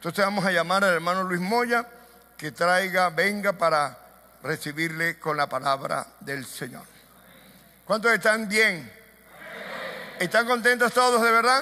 Entonces vamos a llamar al hermano Luis Moya que venga para recibirle con la palabra del Señor. ¿Cuántos están bien? ¿Están contentos todos de verdad?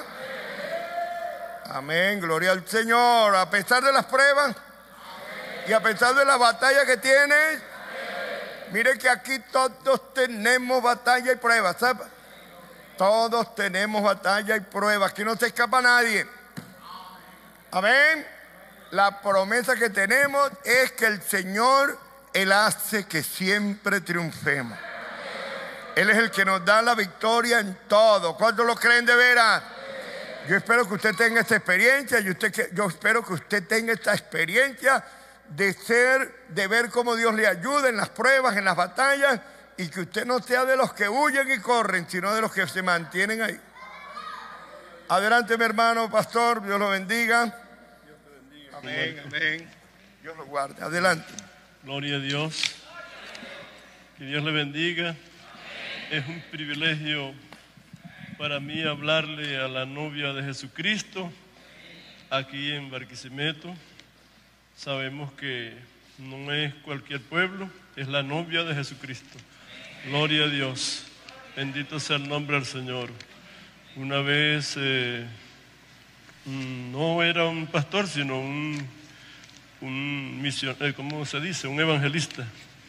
Amén, gloria al Señor. A pesar de las pruebas y a pesar de la batalla que tienes, mire que aquí todos tenemos batalla y pruebas, ¿sabes? Todos tenemos batalla y pruebas, aquí no se escapa nadie. Amén. La promesa que tenemos es que el Señor, Él hace que siempre triunfemos. Él es el que nos da la victoria en todo. ¿Cuántos lo creen de veras? Yo espero que usted tenga esta experiencia. Yo espero que usted tenga esta experiencia de ver cómo Dios le ayuda en las pruebas, en las batallas, y que usted no sea de los que huyen y corren, sino de los que se mantienen ahí. Adelante, mi hermano pastor, Dios lo bendiga. Dios te bendiga. Amén, amén. Dios lo guarde. Adelante. Gloria a Dios. Que Dios le bendiga. Es un privilegio para mí hablarle a la novia de Jesucristo aquí en Barquisimeto. Sabemos que no es cualquier pueblo, es la novia de Jesucristo. Gloria a Dios. Bendito sea el nombre del Señor. Una vez no era un pastor, sino un misionero, ¿cómo se dice? Un evangelista.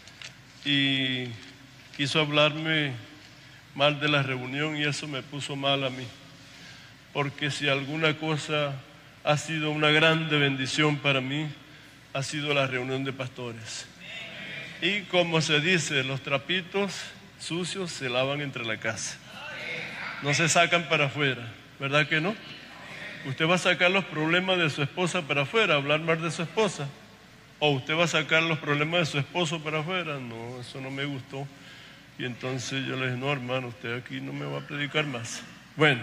Y quiso hablarme mal de la reunión y eso me puso mal a mí. Porque si alguna cosa ha sido una grande bendición para mí, ha sido la reunión de pastores. Y como se dice, los trapitos sucios se lavan entre la casa. No se sacan para afuera, ¿verdad que no? Usted va a sacar los problemas de su esposa para afuera, hablar mal de su esposa. O usted va a sacar los problemas de su esposo para afuera. No, eso no me gustó. Y entonces yo le dije, no, hermano, usted aquí no me va a predicar más. Bueno,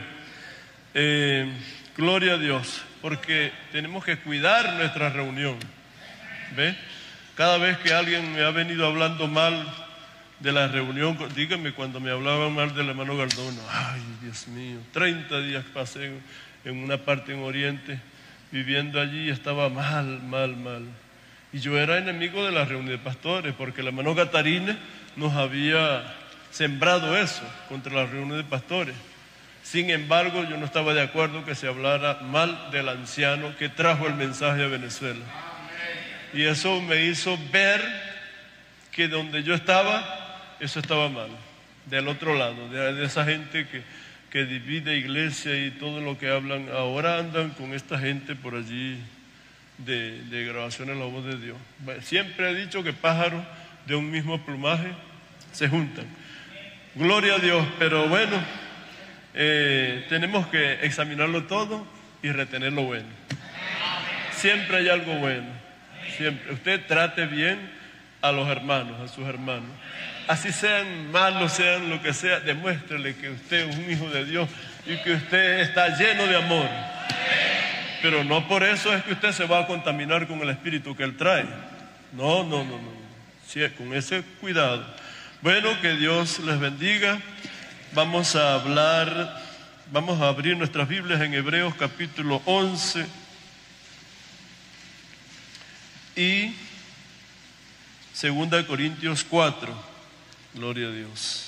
gloria a Dios, porque tenemos que cuidar nuestra reunión. ¿Ve? Cada vez que alguien me ha venido hablando mal de la reunión, dígame cuando me hablaban mal del hermano Galdón, ay, Dios mío, 30 días pasé en una parte en Oriente, viviendo allí, y estaba mal. Y yo era enemigo de la reunión de pastores, porque el hermano Gatarina nos había sembrado eso contra la reunión de pastores. Sin embargo, yo no estaba de acuerdo que se hablara mal del anciano que trajo el mensaje a Venezuela. Y eso me hizo ver que donde yo estaba, eso estaba mal. Del otro lado, de esa gente que divide iglesia y todo lo que hablan. Ahora andan con esta gente por allí de grabaciones La Voz de Dios. Siempre he dicho que pájaros de un mismo plumaje se juntan. Gloria a Dios, pero bueno, tenemos que examinarlo todo y retener lo bueno. Siempre hay algo bueno. Siempre. Usted trate bien a los hermanos, a sus hermanos. Así sean malos, sean lo que sea, demuéstrele que usted es un hijo de Dios y que usted está lleno de amor. Pero no por eso es que usted se va a contaminar con el espíritu que Él trae. No. Sí, con ese cuidado. Bueno, que Dios les bendiga. Vamos a abrir nuestras Biblias en Hebreos capítulo 11 y 2 Corintios 4. Gloria a Dios.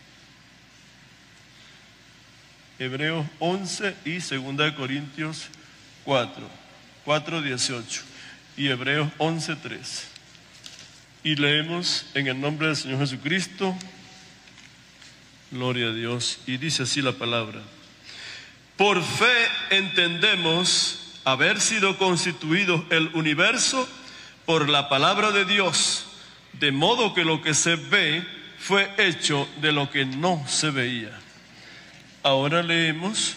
Hebreos 11 y 2 Corintios 4:18 y Hebreos 11:3. Y leemos en el nombre del Señor Jesucristo. Gloria a Dios. Y dice así la palabra: por fe entendemos haber sido constituido el universo por la palabra de Dios, de modo que lo que se ve fue hecho de lo que no se veía. Ahora leemos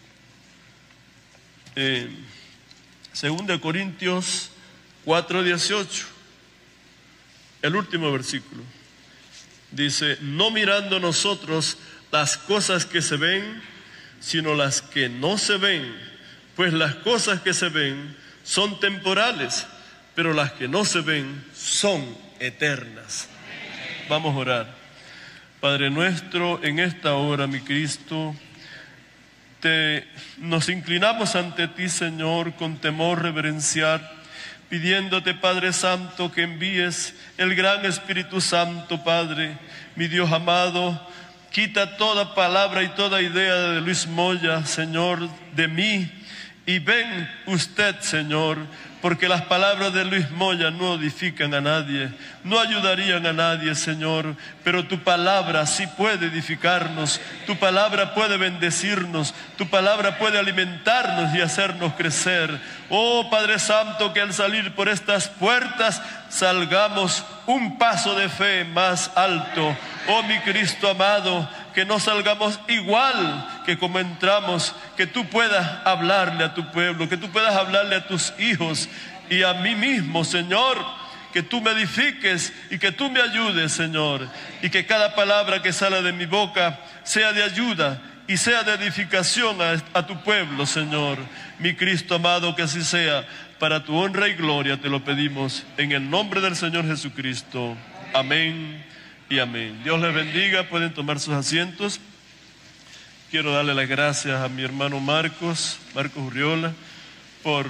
2 Corintios 4:18, el último versículo. Dice: no mirando nosotros las cosas que se ven, sino las que no se ven, pues las cosas que se ven son temporales, pero las que no se ven son eternas. Vamos a orar. Padre nuestro, en esta hora, mi Cristo, nos inclinamos ante ti, Señor, con temor reverencial, pidiéndote, Padre Santo, que envíes el gran Espíritu Santo, Padre, mi Dios amado. Quita toda palabra y toda idea de Luis Moya, Señor, de mí. Y ven usted, Señor, porque las palabras de Luis Moya no edifican a nadie, no ayudarían a nadie, Señor, pero tu palabra sí puede edificarnos, tu palabra puede bendecirnos, tu palabra puede alimentarnos y hacernos crecer. Oh Padre Santo, que al salir por estas puertas salgamos un paso de fe más alto. Oh mi Cristo amado, que no salgamos igual que como entramos, que tú puedas hablarle a tu pueblo, que tú puedas hablarle a tus hijos y a mí mismo, Señor, que tú me edifiques y que tú me ayudes, Señor, y que cada palabra que sale de mi boca sea de ayuda y sea de edificación a tu pueblo, Señor. Mi Cristo amado, que así sea, para tu honra y gloria te lo pedimos, en el nombre del Señor Jesucristo. Amén y amén. Dios les bendiga, pueden tomar sus asientos. Quiero darle las gracias a mi hermano Marcos Urriola, por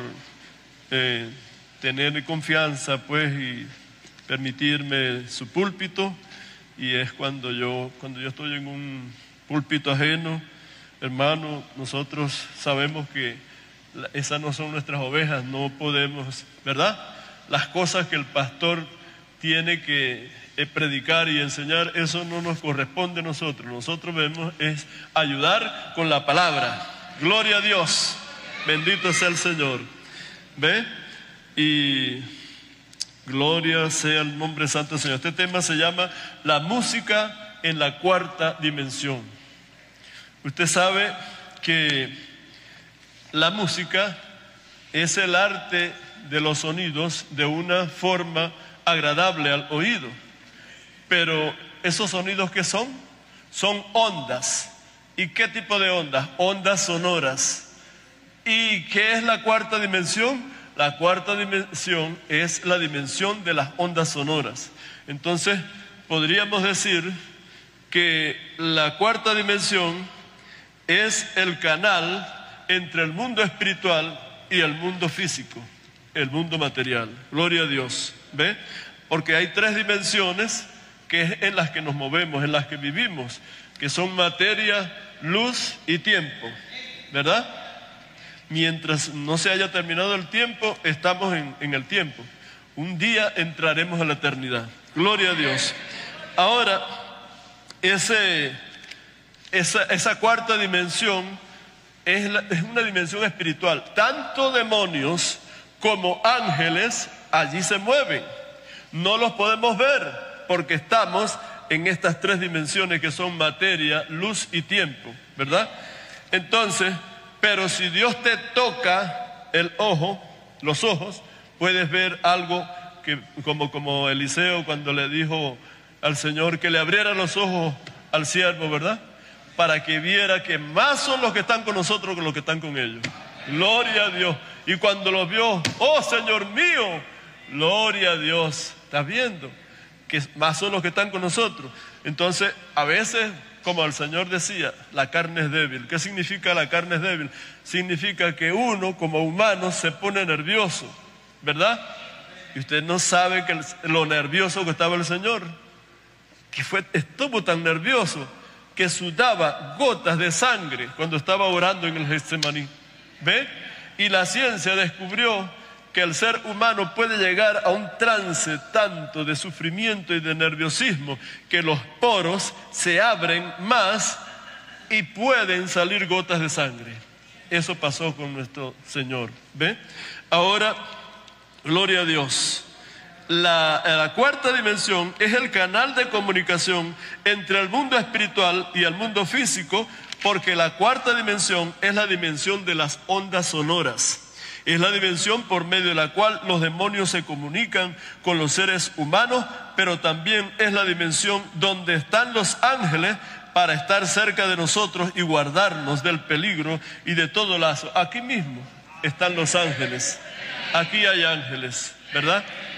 tener confianza, pues, y permitirme su púlpito. Y es cuando yo estoy en un púlpito ajeno, hermano, nosotros sabemos que esas no son nuestras ovejas, no podemos, ¿verdad? Las cosas que el pastor tiene que predicar y enseñar, eso no nos corresponde a nosotros. Nosotros debemos es ayudar con la palabra. Gloria a Dios, bendito sea el Señor. ¿Ve? Y gloria sea el nombre santo del Señor. Este tema se llama la música en la cuarta dimensión. Usted sabe que la música es el arte de los sonidos de una forma agradable al oído. Pero esos sonidos, ¿qué son? Son ondas. ¿Y qué tipo de ondas? Ondas sonoras. ¿Y qué es la cuarta dimensión? La cuarta dimensión es la dimensión de las ondas sonoras. Entonces, podríamos decir que la cuarta dimensión es el canal entre el mundo espiritual y el mundo físico, el mundo material. Gloria a Dios. ¿Ve? Porque hay tres dimensiones que es en las que nos movemos, en las que vivimos, que son materia, luz y tiempo, ¿verdad? Mientras no se haya terminado el tiempo, estamos en el tiempo. Un día entraremos a la eternidad. Gloria a Dios. Ahora, esa cuarta dimensión es una dimensión espiritual. Tanto demonios como ángeles allí se mueven. No los podemos ver porque estamos en estas tres dimensiones que son materia, luz y tiempo, ¿verdad? Entonces, pero si Dios te toca el ojo, los ojos, puedes ver algo que, como Eliseo cuando le dijo al Señor que le abriera los ojos al siervo, ¿verdad? Para que viera que más son los que están con nosotros que los que están con ellos. Gloria a Dios. Y cuando los vio, oh Señor mío, gloria a Dios. ¿Estás viendo? Que más son los que están con nosotros. Entonces, a veces, como el Señor decía, la carne es débil. ¿Qué significa la carne es débil? Significa que uno, como humano, se pone nervioso, ¿verdad? Y usted no sabe lo nervioso que estaba el Señor, que estuvo tan nervioso que sudaba gotas de sangre cuando estaba orando en el Getsemaní. ¿Ve? Y la ciencia descubrió que el ser humano puede llegar a un trance tanto de sufrimiento y de nerviosismo que los poros se abren más y pueden salir gotas de sangre. Eso pasó con nuestro Señor. ¿Ve? Ahora, gloria a Dios. La cuarta dimensión es el canal de comunicación entre el mundo espiritual y el mundo físico, porque la cuarta dimensión es la dimensión de las ondas sonoras. Es la dimensión por medio de la cual los demonios se comunican con los seres humanos, pero también es la dimensión donde están los ángeles para estar cerca de nosotros y guardarnos del peligro y de todo lazo. Aquí mismo están los ángeles. Aquí hay ángeles, ¿verdad?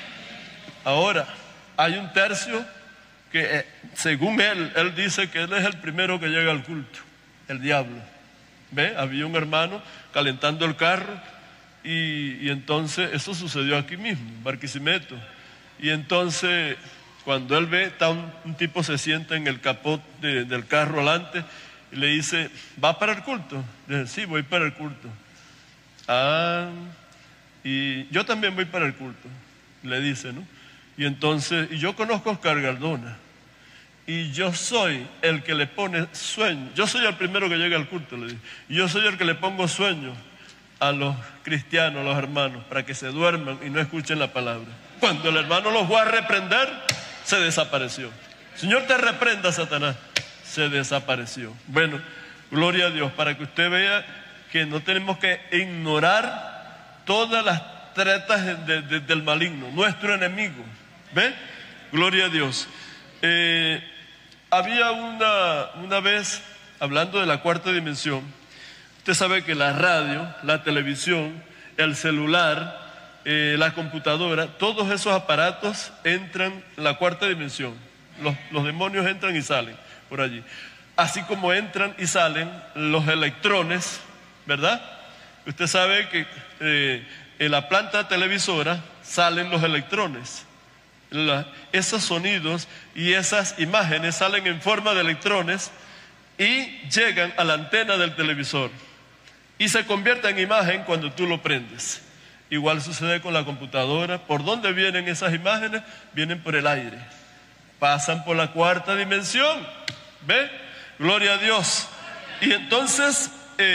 Ahora, hay un tercio que según él dice que él es el primero que llega al culto, el diablo. ¿Ve? Había un hermano calentando el carro y entonces eso sucedió aquí mismo, en Barquisimeto. Y entonces cuando él ve, está un tipo se sienta en el capot del carro adelante y le dice, ¿va para el culto? Le dice, sí, voy para el culto. Ah, y yo también voy para el culto, le dice, ¿no? Y entonces, y yo conozco a Oscar Gardona, y yo soy el que le pone sueño. Yo soy el primero que llega al culto, le dice. Y yo soy el que le pongo sueño a los cristianos, a los hermanos, para que se duerman y no escuchen la palabra. Cuando el hermano los fue a reprender, se desapareció. Señor, te reprenda, Satanás. Se desapareció. Bueno, gloria a Dios, para que usted vea que no tenemos que ignorar todas las tretas del maligno, nuestro enemigo. ¿Ve? Gloria a Dios. Había una vez, hablando de la cuarta dimensión, usted sabe que la radio, la televisión, el celular, la computadora, todos esos aparatos entran en la cuarta dimensión. Los demonios entran y salen por allí. Así como entran y salen los electrones, ¿verdad? Usted sabe que en la planta televisora salen los electrones. Esos sonidos y esas imágenes salen en forma de electrones y llegan a la antena del televisor y se convierte en imagen cuando tú lo prendes. Igual sucede con la computadora. ¿Por dónde vienen esas imágenes? Vienen por el aire, pasan por la cuarta dimensión. ¿Ve? Gloria a Dios. Y entonces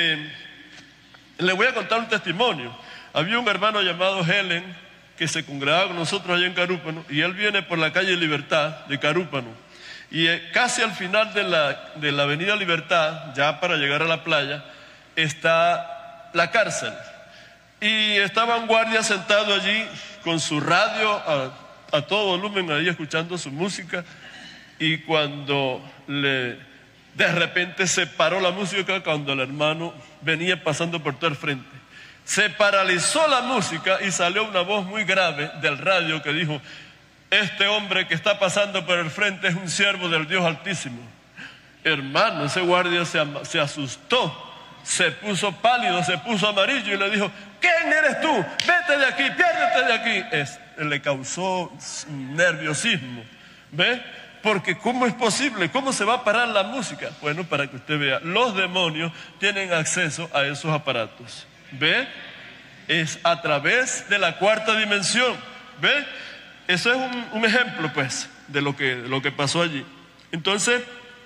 le voy a contar un testimonio. Había un hermano llamado Helen que se congregaba con nosotros allá en Carúpano, y él viene por la calle Libertad de Carúpano, y casi al final de la avenida Libertad, ya para llegar a la playa, está la cárcel, y estaba un guardia sentado allí con su radio a todo volumen ahí escuchando su música, y cuando de repente se paró la música cuando el hermano venía pasando por todo el frente. Se paralizó la música y salió una voz muy grave del radio que dijo, este hombre que está pasando por el frente es un siervo del Dios Altísimo. Hermano, ese guardia se asustó, se puso pálido, se puso amarillo y le dijo, ¿quién eres tú? Vete de aquí, piérdete de aquí. Le causó nerviosismo, ¿ve? Porque ¿cómo es posible? ¿Cómo se va a parar la música? Bueno, para que usted vea, los demonios tienen acceso a esos aparatos. ¿Ve? Es a través de la cuarta dimensión. ¿Ve? Eso es un ejemplo, pues, de lo que pasó allí. Entonces,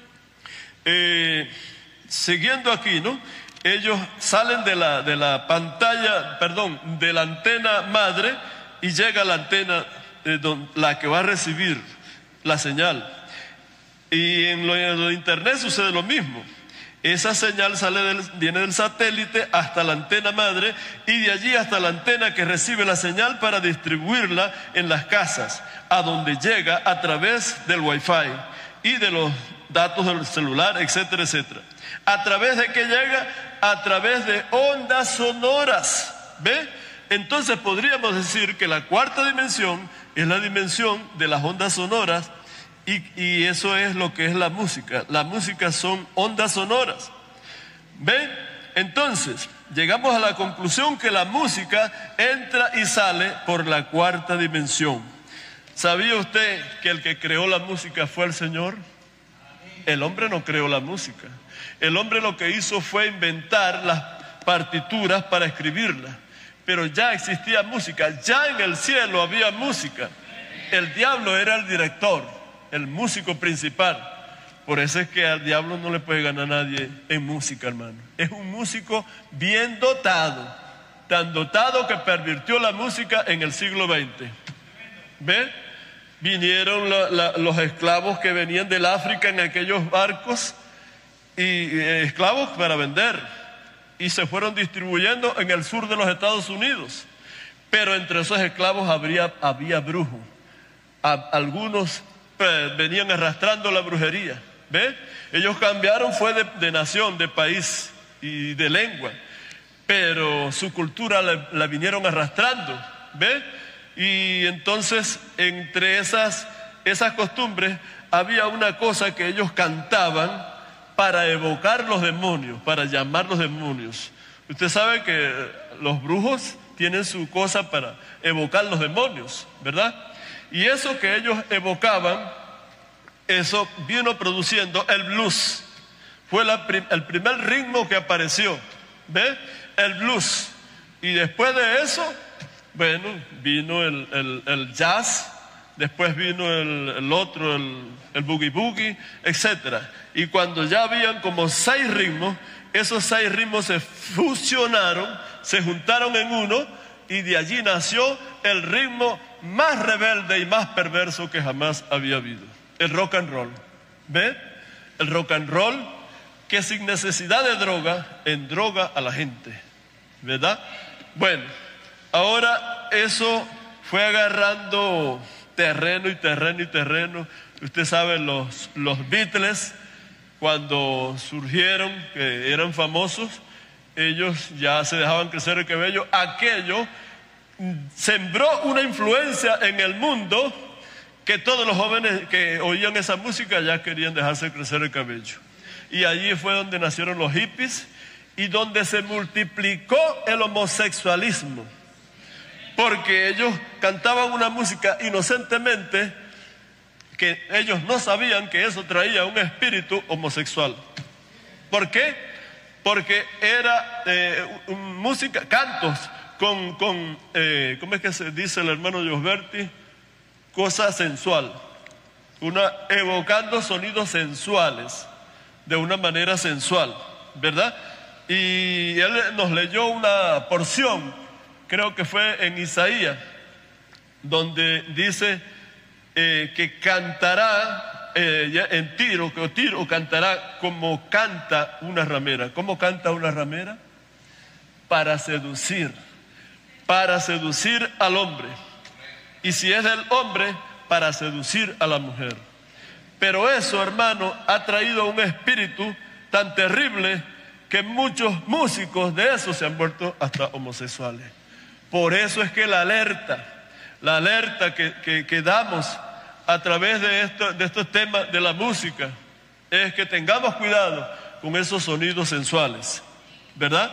siguiendo aquí, ¿no? Ellos salen de la pantalla, perdón, de la antena madre y llega a la antena la que va a recibir la señal. Y en lo de internet sucede lo mismo. Esa señal viene del satélite hasta la antena madre y de allí hasta la antena que recibe la señal para distribuirla en las casas, a donde llega a través del Wi-Fi y de los datos del celular, etcétera, etcétera. ¿A través de qué llega? A través de ondas sonoras. ¿Ve? Entonces podríamos decir que la cuarta dimensión es la dimensión de las ondas sonoras. Y eso es lo que es la música. La música son ondas sonoras. ¿Ven? Entonces, llegamos a la conclusión que la música entra y sale por la cuarta dimensión. ¿Sabía usted que el que creó la música fue el Señor? El hombre no creó la música. El hombre lo que hizo fue inventar las partituras para escribirlas. Pero ya existía música, ya en el cielo había música. El diablo era el director, el músico principal. Por eso es que al diablo no le puede ganar a nadie en música, hermano. Es un músico bien dotado, tan dotado que pervirtió la música en el siglo XX. ¿Ve? Vinieron los esclavos que venían del África en aquellos barcos, y esclavos para vender, y se fueron distribuyendo en el sur de los Estados Unidos. Pero entre esos esclavos había brujos. Algunos venían arrastrando la brujería. ¿Ve? Ellos cambiaron, fue de nación, de país y de lengua, pero su cultura la vinieron arrastrando. ¿Ve? Y entonces entre esas costumbres había una cosa que ellos cantaban para evocar los demonios, para llamar los demonios. Usted sabe que los brujos tienen su cosa para evocar los demonios, ¿verdad? Y eso que ellos evocaban, eso vino produciendo el blues. Fue el primer ritmo que apareció, ¿ve? El blues. Y después de eso, bueno, vino el jazz, después vino el otro, el boogie boogie, etc. Y cuando ya habían como 6 ritmos, esos 6 ritmos se fusionaron, se juntaron en uno, y de allí nació el ritmo más rebelde y más perverso que jamás había habido. El rock and roll. ¿Ve? El rock and roll que sin necesidad de droga, endroga a la gente. ¿Verdad? Bueno, ahora eso fue agarrando terreno y terreno y terreno. Usted sabe, los Beatles, cuando surgieron, que eran famosos, ellos ya se dejaban crecer el cabello. Aquello sembró una influencia en el mundo que todos los jóvenes que oían esa música ya querían dejarse crecer el cabello. Y allí fue donde nacieron los hippies y donde se multiplicó el homosexualismo, porque ellos cantaban una música inocentemente que ellos no sabían que eso traía un espíritu homosexual. ¿Por qué? Porque era música, cantos con ¿cómo es que se dice el hermano Josberti? Cosa sensual, evocando sonidos sensuales, de una manera sensual, ¿verdad? Y él nos leyó una porción, creo que fue en Isaías, donde dice que cantará en Tiro cantará como canta una ramera. ¿Cómo canta una ramera? Para seducir al hombre. Y si es del hombre, para seducir a la mujer. Pero eso, hermano, ha traído un espíritu tan terrible que muchos músicos de eso se han vuelto hasta homosexuales. Por eso es que la alerta que damos a través de estos temas de la música es que tengamos cuidado con esos sonidos sensuales, ¿verdad?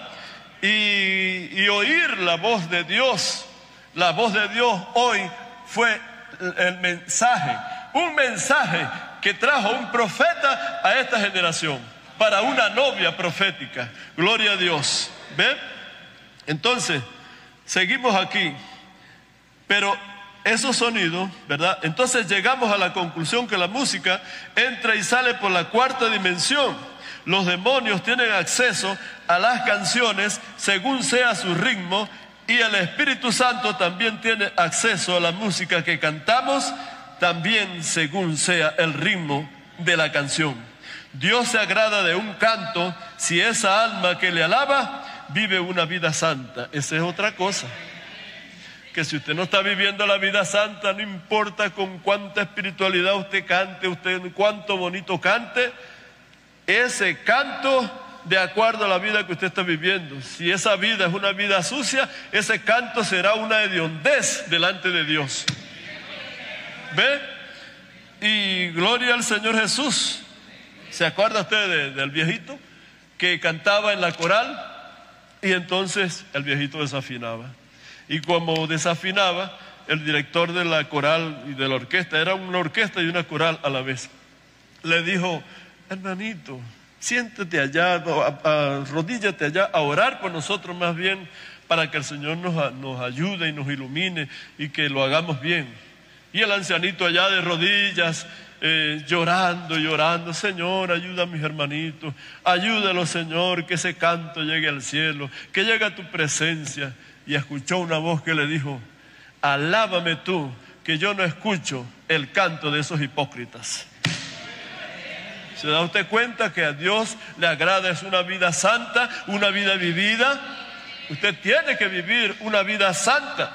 Y oír la voz de Dios. La voz de Dios hoy fue el mensaje, un mensaje que trajo un profeta a esta generación, para una novia profética. Gloria a Dios. ¿Ven? Entonces, seguimos aquí. Pero esos sonidos, ¿verdad? Entonces llegamos a la conclusión que la música entra y sale por la 4ª dimensión. Los demonios tienen acceso a las canciones según sea su ritmo, y el Espíritu Santo también tiene acceso a la música que cantamos, también según sea el ritmo de la canción. Dios se agrada de un canto si esa alma que le alaba vive una vida santa. Esa es otra cosa. Que si usted no está viviendo la vida santa, no importa con cuánta espiritualidad usted cante, cuánto bonito cante, ese canto de acuerdo a la vida que usted está viviendo. Si esa vida es una vida sucia, ese canto será una hediondez delante de Dios. ¿Ve? Y gloria al Señor Jesús. ¿Se acuerda usted del viejito que cantaba en la coral? Y entonces el viejito desafinaba. Y como desafinaba, el director de la coral y de la orquesta, era una orquesta y una coral a la vez, le dijo: hermanito, siéntate allá, arrodíllate allá a orar por nosotros más bien, para que el Señor nos ayude y nos ilumine y que lo hagamos bien. Y el ancianito allá de rodillas, llorando: Señor, ayuda a mis hermanitos, ayúdalo, Señor, que ese canto llegue al cielo, que llegue a tu presencia. Y escuchó una voz que le dijo: alábame tú, que yo no escucho el canto de esos hipócritas. ¿Se da usted cuenta que a Dios le agrada es una vida santa, una vida vivida? Usted tiene que vivir una vida santa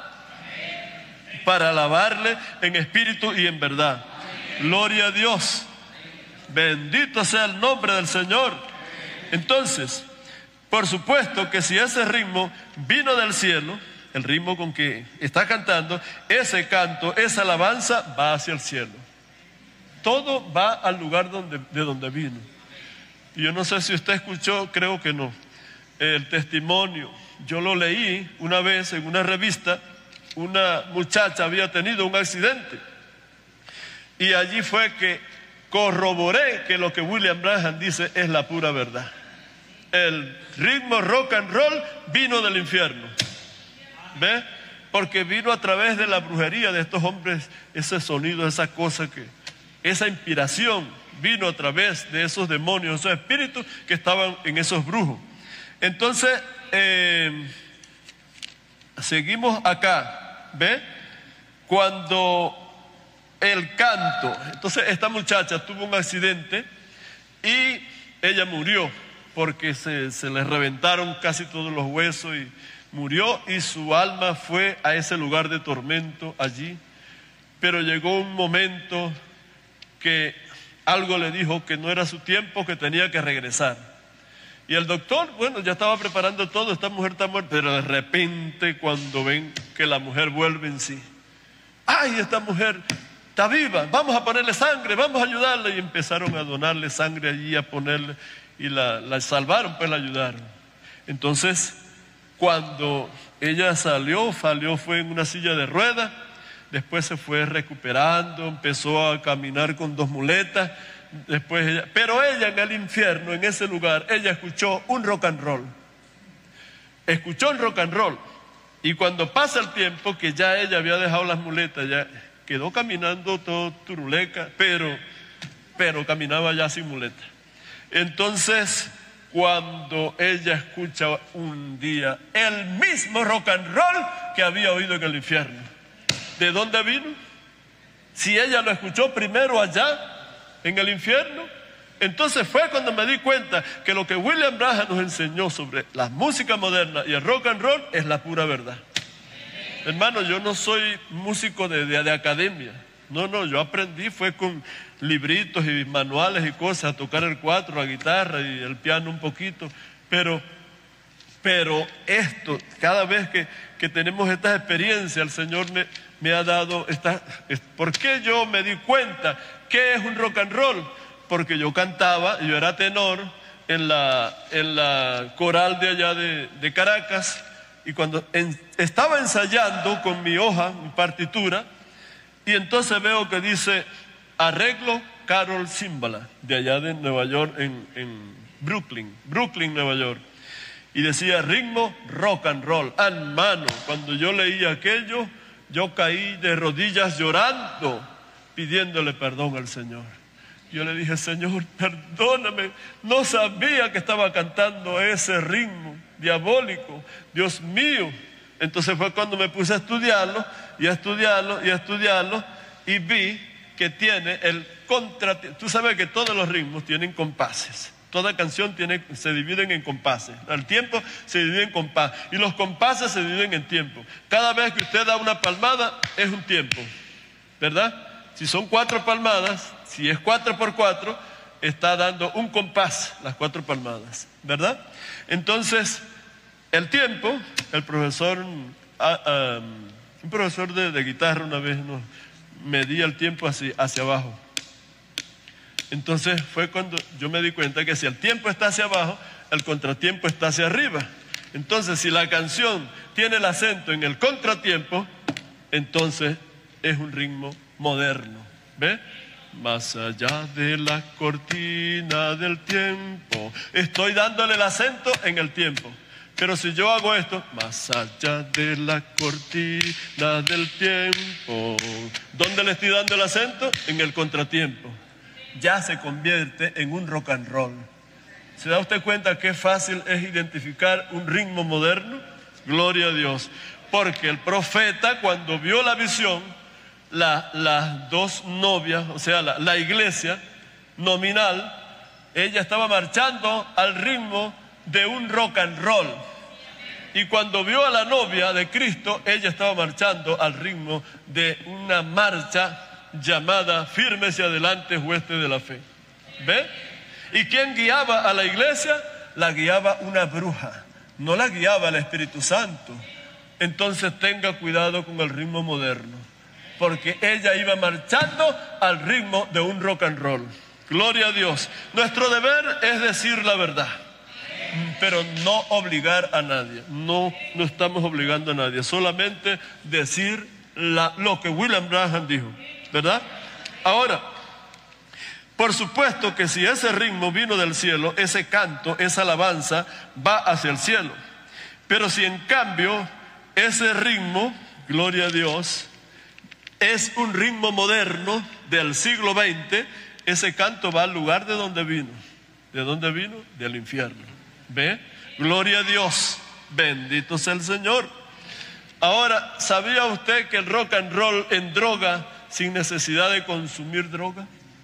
para alabarle en espíritu y en verdad. Gloria a Dios. Bendito sea el nombre del Señor. Entonces, por supuesto que si ese ritmo vino del cielo, el ritmo con que está cantando, ese canto, esa alabanza va hacia el cielo. Todo va al lugar de donde vino. Y yo no sé si usted escuchó, creo que no, el testimonio. Yo lo leí una vez en una revista. Una muchacha había tenido un accidente y allí fue que corroboré que lo que William Branham dice es la pura verdad. El ritmo rock and roll vino del infierno, ¿ve? Porque vino a través de la brujería de estos hombres, ese sonido, esa cosa esa inspiración vino a través de esos demonios, esos espíritus que estaban en esos brujos. Entonces, seguimos acá. ¿Ve? Cuando el canto, entonces esta muchacha tuvo un accidente y ella murió porque se le reventaron casi todos los huesos y murió, y su alma fue a ese lugar de tormento allí. Pero llegó un momento que algo le dijo que no era su tiempo, que tenía que regresar. Y el doctor, bueno, ya estaba preparando todo, esta mujer está muerta, pero de repente cuando ven que la mujer vuelve en sí, ¡ay, esta mujer está viva! Vamos a ponerle sangre, vamos a ayudarla. Y empezaron a donarle sangre allí, a ponerle, y la salvaron, pues la ayudaron. Entonces, cuando ella salió fue en una silla de ruedas, después se fue recuperando, empezó a caminar con 2 muletas. Después pero ella en el infierno, en ese lugar, ella escuchó un rock and roll. Escuchó un rock and roll. Y cuando pasa el tiempo, que ya ella había dejado las muletas, ya quedó caminando todo turuleca, pero caminaba ya sin muletas. Entonces, cuando ella escucha un día el mismo rock and roll que había oído en el infierno, ¿de dónde vino? Si ella lo escuchó primero allá en el infierno. Entonces fue cuando me di cuenta que lo que William Branham nos enseñó sobre la música moderna y el rock and roll es la pura verdad. Hermano, yo no soy músico de academia. No, yo aprendí fue con libritos y manuales y cosas, a tocar el cuatro, la guitarra y el piano un poquito. Pero esto, cada vez que tenemos estas experiencias, el Señor me ha dado ¿por qué yo me di cuenta qué es un rock and roll? Porque yo cantaba, yo era tenor en la coral de allá de Caracas, y cuando estaba ensayando con mi hoja, mi partitura, y entonces veo que dice arreglo Carol Cimbala, de allá de Nueva York, en Brooklyn, Nueva York. Y decía ritmo rock and roll. Hermano, cuando yo leí aquello, yo caí de rodillas llorando, pidiéndole perdón al Señor. Yo le dije, Señor, perdóname, no sabía que estaba cantando ese ritmo diabólico, Dios mío. Entonces fue cuando me puse a estudiarlo, y vi que tiene el contratiempo. Tú sabes que todos los ritmos tienen compases. Toda canción se dividen en compases. El tiempo se divide en compás. Y los compases se dividen en tiempo. Cada vez que usted da una palmada es un tiempo, ¿verdad? Si son 4 palmadas, si es 4 por 4, está dando un compás, las 4 palmadas, ¿verdad? Entonces, el tiempo, el profesor, un profesor de guitarra una vez nos medía el tiempo hacia abajo. Entonces fue cuando yo me di cuenta que si el tiempo está hacia abajo, el contratiempo está hacia arriba. Entonces, si la canción tiene el acento en el contratiempo, entonces es un ritmo moderno. ¿Ve? Más allá de la cortina del tiempo, estoy dándole el acento en el tiempo. Pero si yo hago esto, más allá de la cortina del tiempo, ¿dónde le estoy dando el acento? En el contratiempo. Ya se convierte en un rock and roll. ¿Se da usted cuenta qué fácil es identificar un ritmo moderno? Gloria a Dios. Porque el profeta, cuando vio la visión, las 2 novias, o sea, la iglesia nominal, ella estaba marchando al ritmo de un rock and roll. Y cuando vio a la novia de Cristo, ella estaba marchando al ritmo de una marcha llamada Firmes y Adelante, Huestes de la Fe. ¿Ve? ¿Y quién guiaba a la iglesia? La guiaba una bruja, no la guiaba el Espíritu Santo. Entonces tenga cuidado con el ritmo moderno, porque ella iba marchando al ritmo de un rock and roll. Gloria a Dios. Nuestro deber es decir la verdad, pero no obligar a nadie. No estamos obligando a nadie, solamente decir lo que William Branham dijo, ¿verdad? Ahora, por supuesto que si ese ritmo vino del cielo, ese canto, esa alabanza va hacia el cielo. Pero si en cambio ese ritmo, gloria a Dios, es un ritmo moderno del siglo XX, ese canto va al lugar de donde vino. ¿De dónde vino? Del infierno. ¿Ve? Gloria a Dios. Bendito sea el Señor. Ahora, ¿sabía usted que el rock and roll en droga sin necesidad de consumir droga?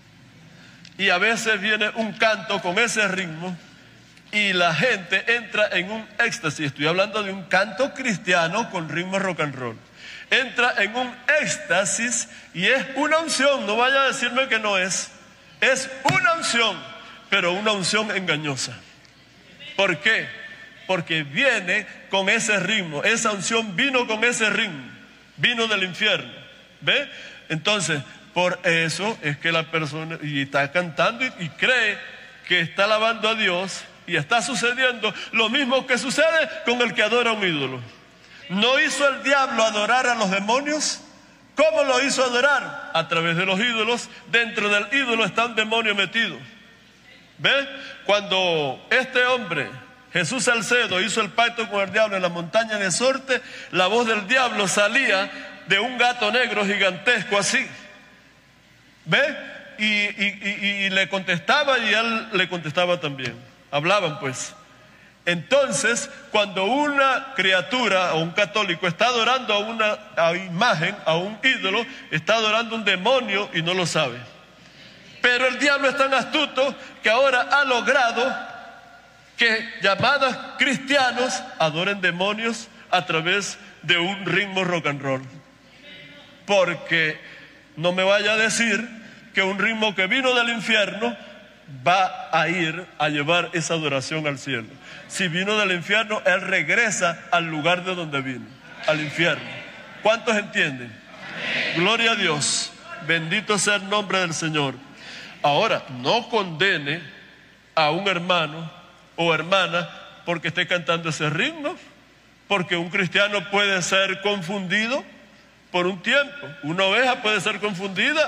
Y a veces viene un canto con ese ritmo y la gente entra en un éxtasis. Estoy hablando de un canto cristiano con ritmo rock and roll. Entra en un éxtasis y es una unción. No vaya a decirme que no es. Es una unción, pero una unción engañosa. ¿Por qué? Porque viene con ese ritmo. Esa unción vino con ese ritmo. Vino del infierno. ¿Ve? Entonces, por eso es que la persona y está cantando y cree que está alabando a Dios y está sucediendo lo mismo que sucede con el que adora a un ídolo. ¿No hizo el diablo adorar a los demonios? ¿Cómo lo hizo adorar? A través de los ídolos. Dentro del ídolo está un demonio metido. ¿Ve? Cuando este hombre, Jesús Salcedo, hizo el pacto con el diablo en la montaña de Sorte, la voz del diablo salía de un gato negro gigantesco así. ¿Ve? Y le contestaba y él le contestaba también. Hablaban pues. Entonces, cuando una criatura o un católico está adorando a una imagen, a un ídolo, está adorando a un demonio y no lo sabe. Pero el diablo es tan astuto que ahora ha logrado que llamados cristianos adoren demonios a través de un ritmo rock and roll. Porque no me vaya a decir que un ritmo que vino del infierno va a ir a llevar esa adoración al cielo. Si vino del infierno, él regresa al lugar de donde vino, al infierno. ¿Cuántos entienden? Amén. Gloria a Dios. Bendito sea el nombre del Señor. Ahora, no condene a un hermano o hermana porque esté cantando ese ritmo, porque un cristiano puede ser confundido por un tiempo. Una oveja puede ser confundida.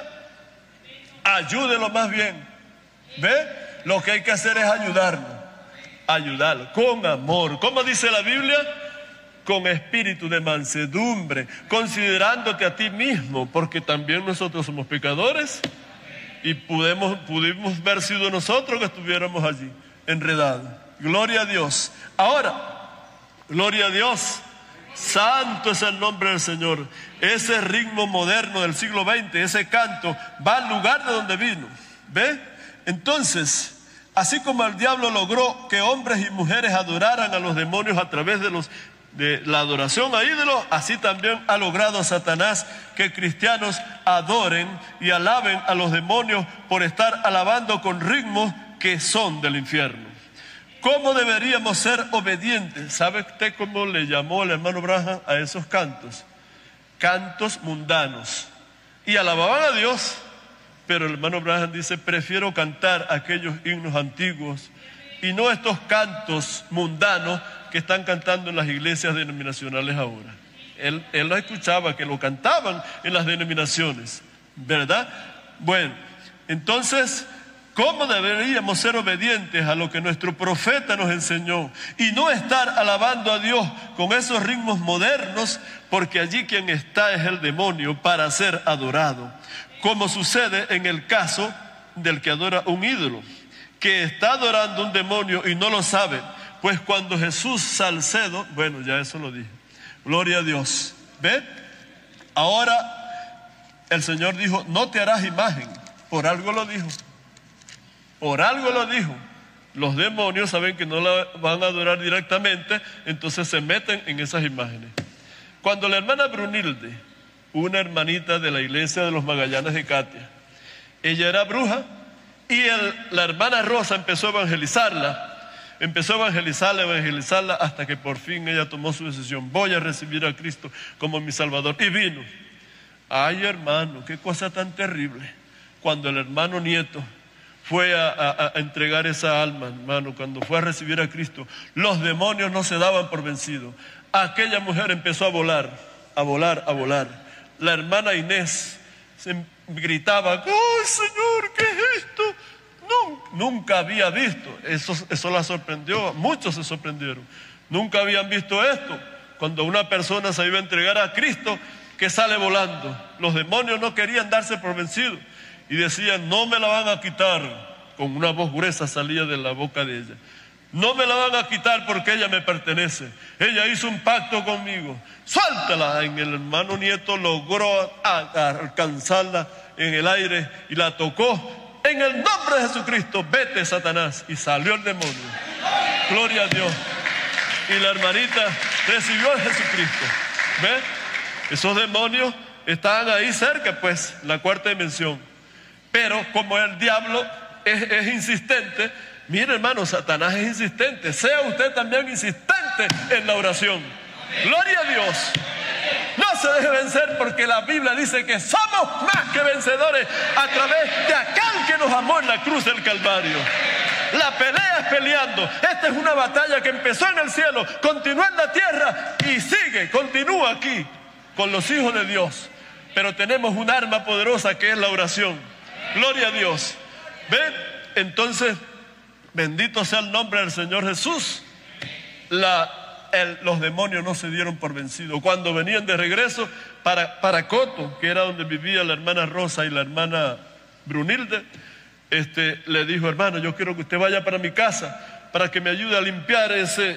Ayúdelo más bien. ¿Ve? Lo que hay que hacer es ayudarlo con amor. ¿Cómo dice la Biblia? Con espíritu de mansedumbre, considerándote a ti mismo, porque también nosotros somos pecadores y pudimos haber sido nosotros que estuviéramos allí enredados. Gloria a Dios. Ahora, gloria a Dios. Santo es el nombre del Señor. Ese ritmo moderno del siglo XX, ese canto, va al lugar de donde vino. ¿Ve? Entonces, así como el diablo logró que hombres y mujeres adoraran a los demonios a través de la adoración a ídolos, así también ha logrado Satanás que cristianos adoren y alaben a los demonios por estar alabando con ritmos que son del infierno. ¿Cómo deberíamos ser obedientes? ¿Sabe usted cómo le llamó el hermano Branham a esos cantos? Cantos mundanos. Y alababan a Dios, pero el hermano Branham dice: prefiero cantar aquellos himnos antiguos y no estos cantos mundanos que están cantando en las iglesias denominacionales ahora. Él lo escuchaba, que lo cantaban en las denominaciones, ¿verdad? Bueno, entonces, ¿cómo deberíamos ser obedientes a lo que nuestro profeta nos enseñó? Y no estar alabando a Dios con esos ritmos modernos, porque allí quien está es el demonio para ser adorado. Como sucede en el caso del que adora un ídolo, que está adorando un demonio y no lo sabe. Pues cuando Jesús Salcedo, bueno, ya eso lo dije, gloria a Dios, ¿ve? Ahora el Señor dijo: no te harás imagen. Por algo lo dijo. Por algo lo dijo. Los demonios saben que no la van a adorar directamente, entonces se meten en esas imágenes. Cuando la hermana Brunilde, una hermanita de la iglesia de los Magallanes de Catia, ella era bruja, y la hermana Rosa empezó a evangelizarla, hasta que por fin ella tomó su decisión: voy a recibir a Cristo como mi Salvador. Y vino. Ay, hermano, qué cosa tan terrible. Cuando el hermano Nieto fue a entregar esa alma, hermano, cuando fue a recibir a Cristo, los demonios no se daban por vencidos. Aquella mujer empezó a volar, a volar, a volar. La hermana Inés gritaba: ¡ay, Señor, qué es esto! Nunca había visto. Eso la sorprendió, muchos se sorprendieron. Nunca habían visto esto. Cuando una persona se iba a entregar a Cristo, que sale volando. Los demonios no querían darse por vencidos y decían: no me la van a quitar. Con una voz gruesa salía de la boca de ella: no me la van a quitar porque ella me pertenece. Ella hizo un pacto conmigo. Suéltala. En el hermano Nieto logró alcanzarla en el aire y la tocó. En el nombre de Jesucristo, vete, Satanás. Y salió el demonio. Gloria a Dios. Y la hermanita recibió a Jesucristo. ¿Ven? Esos demonios estaban ahí cerca, pues, la cuarta dimensión. Pero como el diablo es insistente, mire, hermano, Satanás es insistente. Sea usted también insistente en la oración. Gloria a Dios. No se deje vencer, porque la Biblia dice que somos más que vencedores a través de aquel que nos amó en la cruz del Calvario. La pelea es peleando. Esta es una batalla que empezó en el cielo, continúa en la tierra y sigue, continúa aquí con los hijos de Dios. Pero tenemos un arma poderosa que es la oración. Gloria a Dios. ¿Ven? Entonces, bendito sea el nombre del Señor Jesús. Los demonios no se dieron por vencidos. Cuando venían de regreso para Coto, que era donde vivía la hermana Rosa y la hermana Brunilde, le dijo: hermano, yo quiero que usted vaya para mi casa para que me ayude a limpiar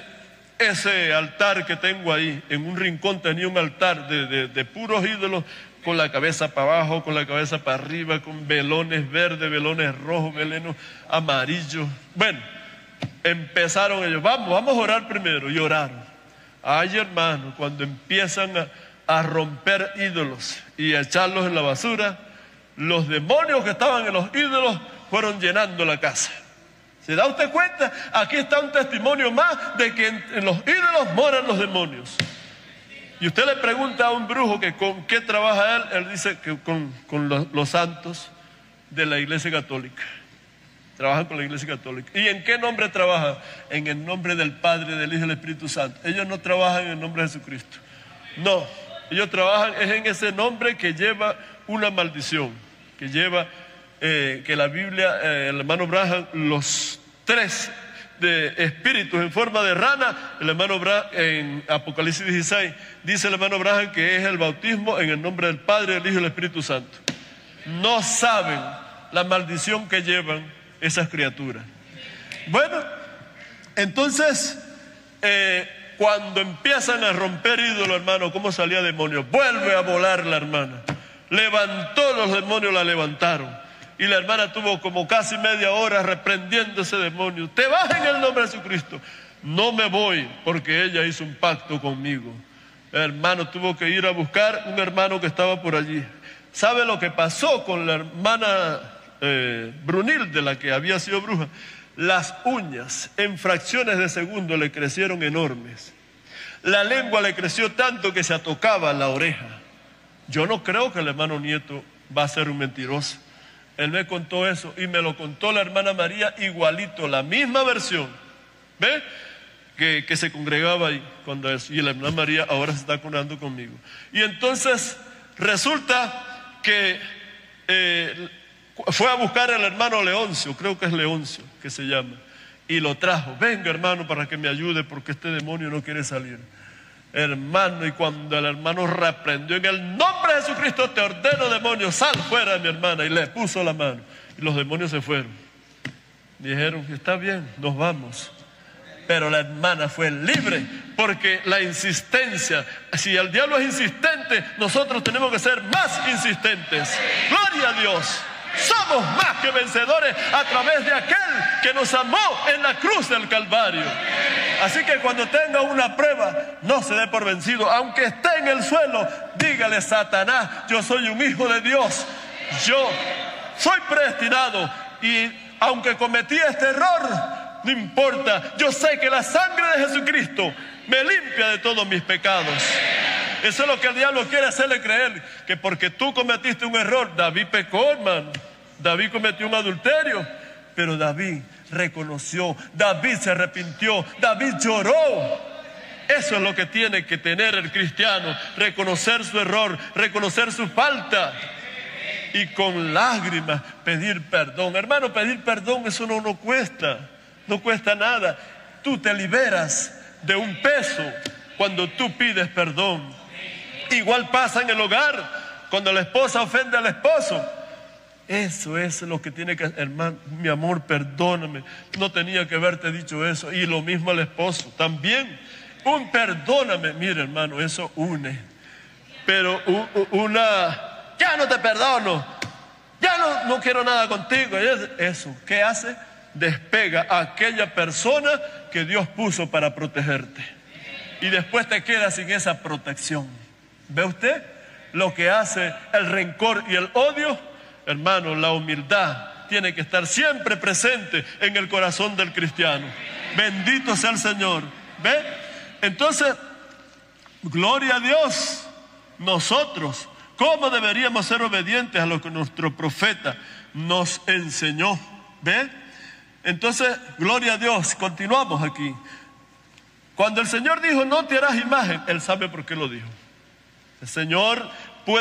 ese altar que tengo ahí. En un rincón tenía un altar de puros ídolos, con la cabeza para abajo, con la cabeza para arriba, con velones verdes, velones rojos, velones amarillos. Bueno, empezaron ellos: vamos a orar primero. Y oraron. Ay, hermano, cuando empiezan a romper ídolos y a echarlos en la basura, los demonios que estaban en los ídolos fueron llenando la casa. ¿Se da usted cuenta? Aquí está un testimonio más de que en los ídolos moran los demonios. Y usted le pregunta a un brujo que con qué trabaja él dice que con los santos de la Iglesia Católica. Trabajan con la Iglesia Católica. ¿Y en qué nombre trabajan? En el nombre del Padre, del Hijo y del Espíritu Santo. Ellos no trabajan en el nombre de Jesucristo. No, ellos trabajan es en ese nombre que lleva una maldición, que lleva, que la Biblia, el hermano Branham, los 3 de espíritus en forma de rana, el hermano Branham, en Apocalipsis 16, dice el hermano Branham que es el bautismo en el nombre del Padre, del Hijo y del Espíritu Santo. No saben la maldición que llevan esas criaturas. Bueno, entonces, cuando empiezan a romper ídolos, hermano, ¿cómo salía demonio? Vuelve a volar la hermana. Levantó los demonios, la levantaron. Y la hermana tuvo como casi media hora reprendiendo ese demonio. Te vas en el nombre de Jesucristo. No me voy, porque ella hizo un pacto conmigo. El hermano tuvo que ir a buscar un hermano que estaba por allí. ¿Sabe lo que pasó con la hermana Brunilde, la que había sido bruja? Las uñas en fracciones de segundo le crecieron enormes. La lengua le creció tanto que se atocaba la oreja. Yo no creo que el hermano Nieto va a ser un mentiroso. Él me contó eso y me lo contó la hermana María igualito, la misma versión. ¿Ve? Que se congregaba ahí cuando eso. Y la hermana María ahora se está conectando conmigo. Y entonces resulta que fue a buscar al hermano Leoncio, creo que es Leoncio que se llama, y lo trajo. Venga, hermano, para que me ayude porque este demonio no quiere salir. Hermano, y cuando el hermano reprendió: en el nombre de Jesucristo te ordeno, demonio, sal fuera de mi hermana, y le puso la mano y los demonios se fueron. Dijeron: está bien, nos vamos. Pero la hermana fue libre, porque la insistencia, si el diablo es insistente, nosotros tenemos que ser más insistentes. Gloria a Dios. Somos más que vencedores a través de aquel que nos amó en la cruz del Calvario. Así que cuando tenga una prueba, no se dé por vencido. Aunque esté en el suelo, dígale: Satanás, yo soy un hijo de Dios. Yo soy predestinado. Y aunque cometí este error, no importa. Yo sé que la sangre de Jesucristo me limpia de todos mis pecados. Eso es lo que el diablo quiere hacerle creer, que porque tú cometiste un error. David pecó, hermano. David cometió un adulterio Pero David reconoció, David se arrepintió, David lloró. Eso es lo que tiene que tener el cristiano, reconocer su error, reconocer su falta y con lágrimas pedir perdón. Hermano, pedir perdón eso no cuesta nada. Tú te liberas de un peso cuando tú pides perdón. Igual pasa en el hogar, cuando la esposa ofende al esposo. Eso es lo que tiene que hacer. Hermano, mi amor, perdóname, no tenía que haberte dicho eso. Y lo mismo al esposo, también. Un perdóname, mire hermano, eso une. Pero ya no te perdono, ya no quiero nada contigo. Eso, ¿qué hace? Despega a aquella persona que Dios puso para protegerte. Y después te quedas sin esa protección. ¿Ve usted lo que hace el rencor y el odio? Hermano, la humildad tiene que estar siempre presente en el corazón del cristiano. Bendito sea el Señor. ¿Ve? Entonces, gloria a Dios. Nosotros, ¿cómo deberíamos ser obedientes a lo que nuestro profeta nos enseñó? ¿Ve? Entonces, gloria a Dios. Continuamos aquí. Cuando el Señor dijo, no te harás imagen, Él sabe por qué lo dijo. El Señor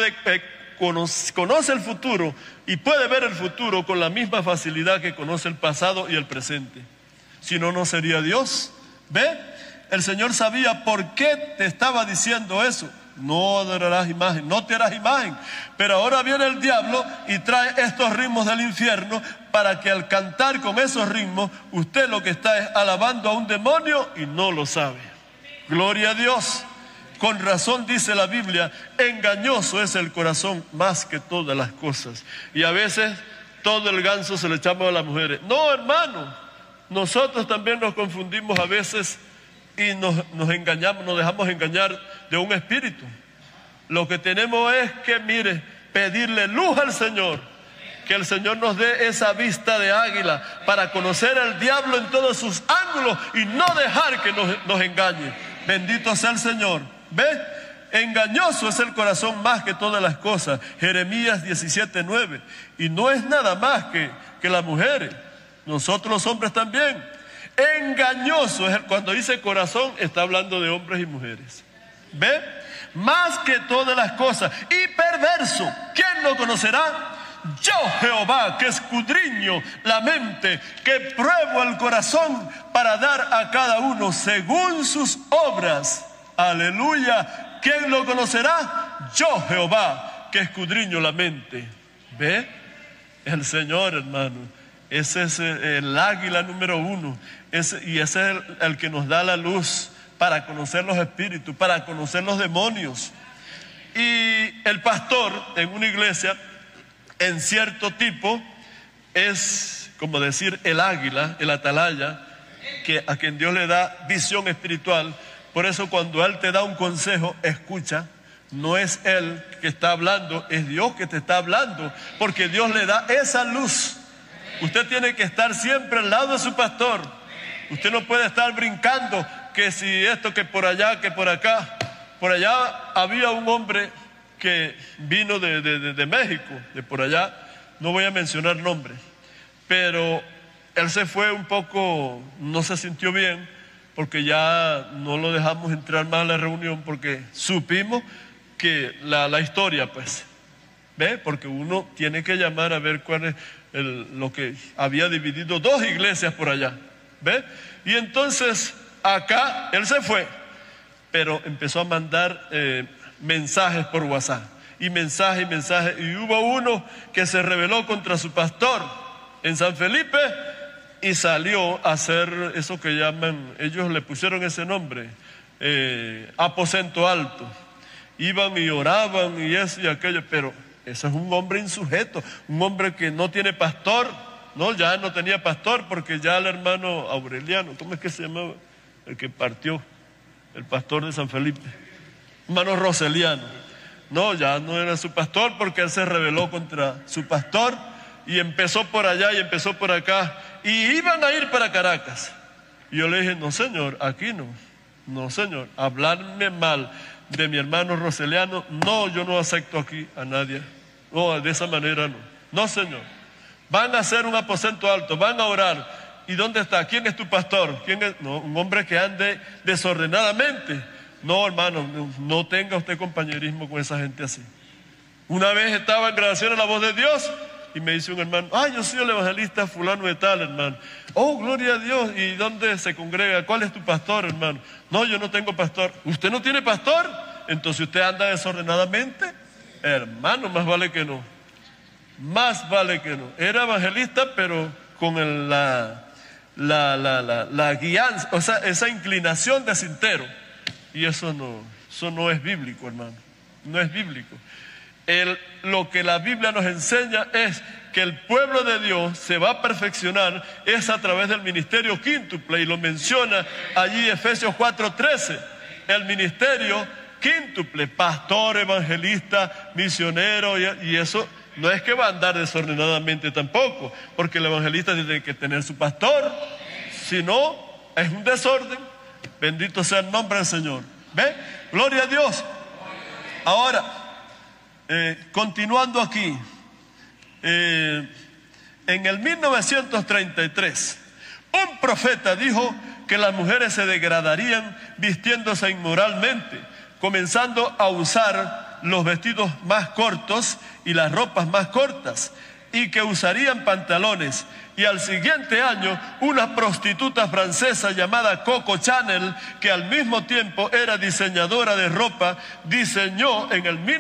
conoce el futuro y puede ver el futuro con la misma facilidad que conoce el pasado y el presente. Si no, no sería Dios. ¿Ve? El Señor sabía por qué te estaba diciendo eso. No adorarás imagen, no te harás imagen. Pero ahora viene el diablo y trae estos ritmos del infierno para que al cantar con esos ritmos, usted lo que está es alabando a un demonio y no lo sabe. Gloria a Dios. Con razón dice la Biblia, engañoso es el corazón más que todas las cosas. Y a veces todo el ganso se lo echamos a las mujeres. No, hermano, nosotros también nos confundimos a veces y nos engañamos, nos dejamos engañar de un espíritu. Lo que tenemos es que, mire, pedirle luz al Señor, que el Señor nos dé esa vista de águila para conocer al diablo en todos sus ángulos y no dejar que nos engañe. Bendito sea el Señor. ¿Ve? Engañoso es el corazón más que todas las cosas. Jeremías 17:9. Y no es nada más que las mujeres, nosotros los hombres también. Engañoso es cuando dice corazón, está hablando de hombres y mujeres. ¿Ve? Más que todas las cosas. Y perverso, ¿quién lo conocerá? Yo, Jehová, que escudriño la mente, que pruebo el corazón para dar a cada uno según sus obras. Aleluya. ¿Quién lo conocerá? Yo, Jehová, que escudriño la mente. ¿Ve? El Señor, hermano. Ese es el águila número 1. Y ese es el que nos da la luz para conocer los espíritus, para conocer los demonios. Y el pastor en una iglesia, en cierto tipo, es como decir el águila, el atalaya, a quien Dios le da visión espiritual. Por eso cuando Él te da un consejo, escucha. No es Él que está hablando, es Dios que te está hablando, porque Dios le da esa luz. Usted tiene que estar siempre al lado de su pastor. Usted no puede estar brincando, que si esto, que por allá, que por acá. Por allá había un hombre que vino de México, de por allá, no voy a mencionar nombres, pero él se fue un poco, no se sintió bien, porque ya no lo dejamos entrar más a la reunión, porque supimos que la historia, pues, ¿ve? Porque uno tiene que llamar a ver cuál es lo que había dividido 2 iglesias por allá, ¿ve? Y entonces acá él se fue, pero empezó a mandar mensajes por WhatsApp, y mensajes, y hubo uno que se rebeló contra su pastor en San Felipe y salió a hacer eso que llaman, ellos le pusieron ese nombre, aposento alto. Iban y oraban y eso y aquello, pero eso es un hombre insujeto, un hombre que no tiene pastor. No, ya no tenía pastor, porque ya el hermano Aureliano, ¿cómo es que se llamaba? El que partió, el pastor de San Felipe, hermano Roseliano. No, ya no era su pastor, porque él se rebeló contra su pastor y empezó por allá y empezó por acá, y iban a ir para Caracas. Y yo le dije, no señor, aquí no señor, hablarme mal de mi hermano Roseliano, no, yo no acepto aquí a nadie. No, de esa manera no señor. van a hacer un aposento alto, van a orar. ¿Y dónde está? ¿Quién es tu pastor? ¿Quién es? No, un hombre que ande desordenadamente. No, hermano, no tenga usted compañerismo con esa gente así. Una vez estaba en grabación en La Voz de Dios y me dice un hermano, yo soy el evangelista fulano de tal, hermano. Oh, gloria a Dios. ¿Y dónde se congrega? ¿Cuál es tu pastor, hermano? No, yo no tengo pastor. ¿Usted no tiene pastor? Entonces usted anda desordenadamente. Hermano, más vale que no. Más vale que no. Era evangelista, pero con la guianza, o sea, esa inclinación de cintero. Y eso no es bíblico, hermano. No es bíblico. Lo que la Biblia nos enseña es que el pueblo de Dios se va a perfeccionar es a través del ministerio quíntuple, y lo menciona allí Efesios 4:13. El ministerio quíntuple, pastor, evangelista, misionero, y eso no es que va a andar desordenadamente tampoco, porque el evangelista tiene que tener su pastor, si no, es un desorden. Bendito sea el nombre del Señor. ¿Ve? Gloria a Dios. Ahora, continuando aquí, en el 1933, un profeta dijo que las mujeres se degradarían vistiéndose inmoralmente, comenzando a usar los vestidos más cortos y las ropas más cortas, y que usarían pantalones. Y al siguiente año, una prostituta francesa llamada Coco Chanel, que al mismo tiempo era diseñadora de ropa, diseñó en el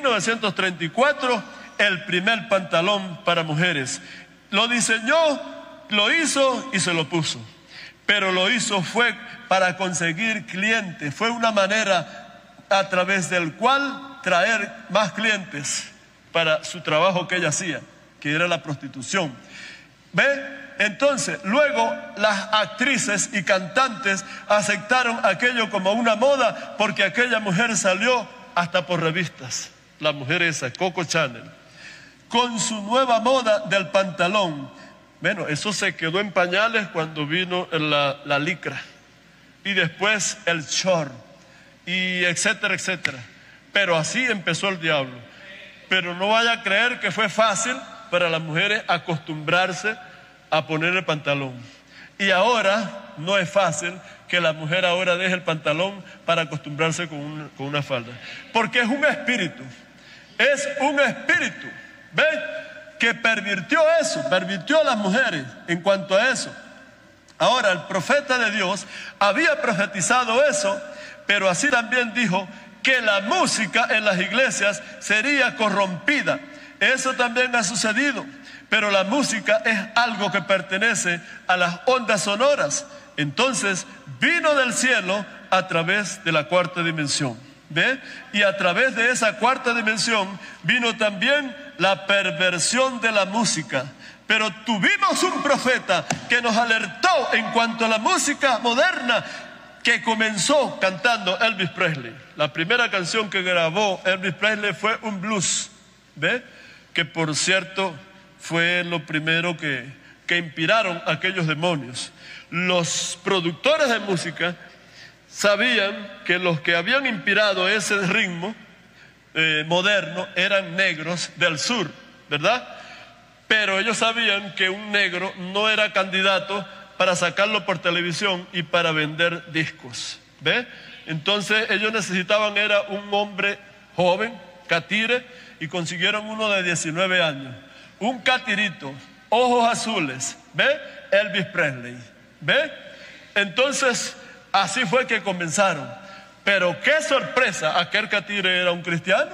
1934 el primer pantalón para mujeres. Lo diseñó, lo hizo y se lo puso. Pero lo hizo fue para conseguir clientes. Fue una manera a través del cual traer más clientes para su trabajo que ella hacía, que era la prostitución. ¿Ve? Entonces, luego las actrices y cantantes aceptaron aquello como una moda, porque aquella mujer salió hasta por revistas, la mujer esa, Coco Chanel, con su nueva moda del pantalón. Bueno, eso se quedó en pañales cuando vino la licra, y después el short, y etcétera, etcétera. Pero así empezó el diablo. Pero no vaya a creer que fue fácil para las mujeres acostumbrarse a poner el pantalón. Y ahora no es fácil que la mujer ahora deje el pantalón para acostumbrarse con una falda. Porque es un espíritu. Es un espíritu. ¿Ve? Que pervirtió eso, pervirtió a las mujeres en cuanto a eso. Ahora, el profeta de Dios había profetizado eso, pero así también dijo que la música en las iglesias sería corrompida. Eso también ha sucedido. Pero la música es algo que pertenece a las ondas sonoras. Entonces vino del cielo a través de la cuarta dimensión. ¿Ve? Y a través de esa cuarta dimensión vino también la perversión de la música. Pero tuvimos un profeta que nos alertó en cuanto a la música moderna, que comenzó cantando Elvis Presley. La primera canción que grabó Elvis Presley fue un blues. ¿Ve? Que por cierto fue lo primero que inspiraron a aquellos demonios. Los productores de música sabían que los que habían inspirado ese ritmo moderno eran negros del sur, ¿verdad? Pero ellos sabían que un negro no era candidato para sacarlo por televisión y para vender discos, ¿ve? Entonces ellos necesitaban era un hombre joven, catire, y consiguieron uno de 19 años. Un catirito, ojos azules, ¿ve? Elvis Presley, ¿ve? Entonces, así fue que comenzaron. Pero qué sorpresa, aquel catire era un cristiano.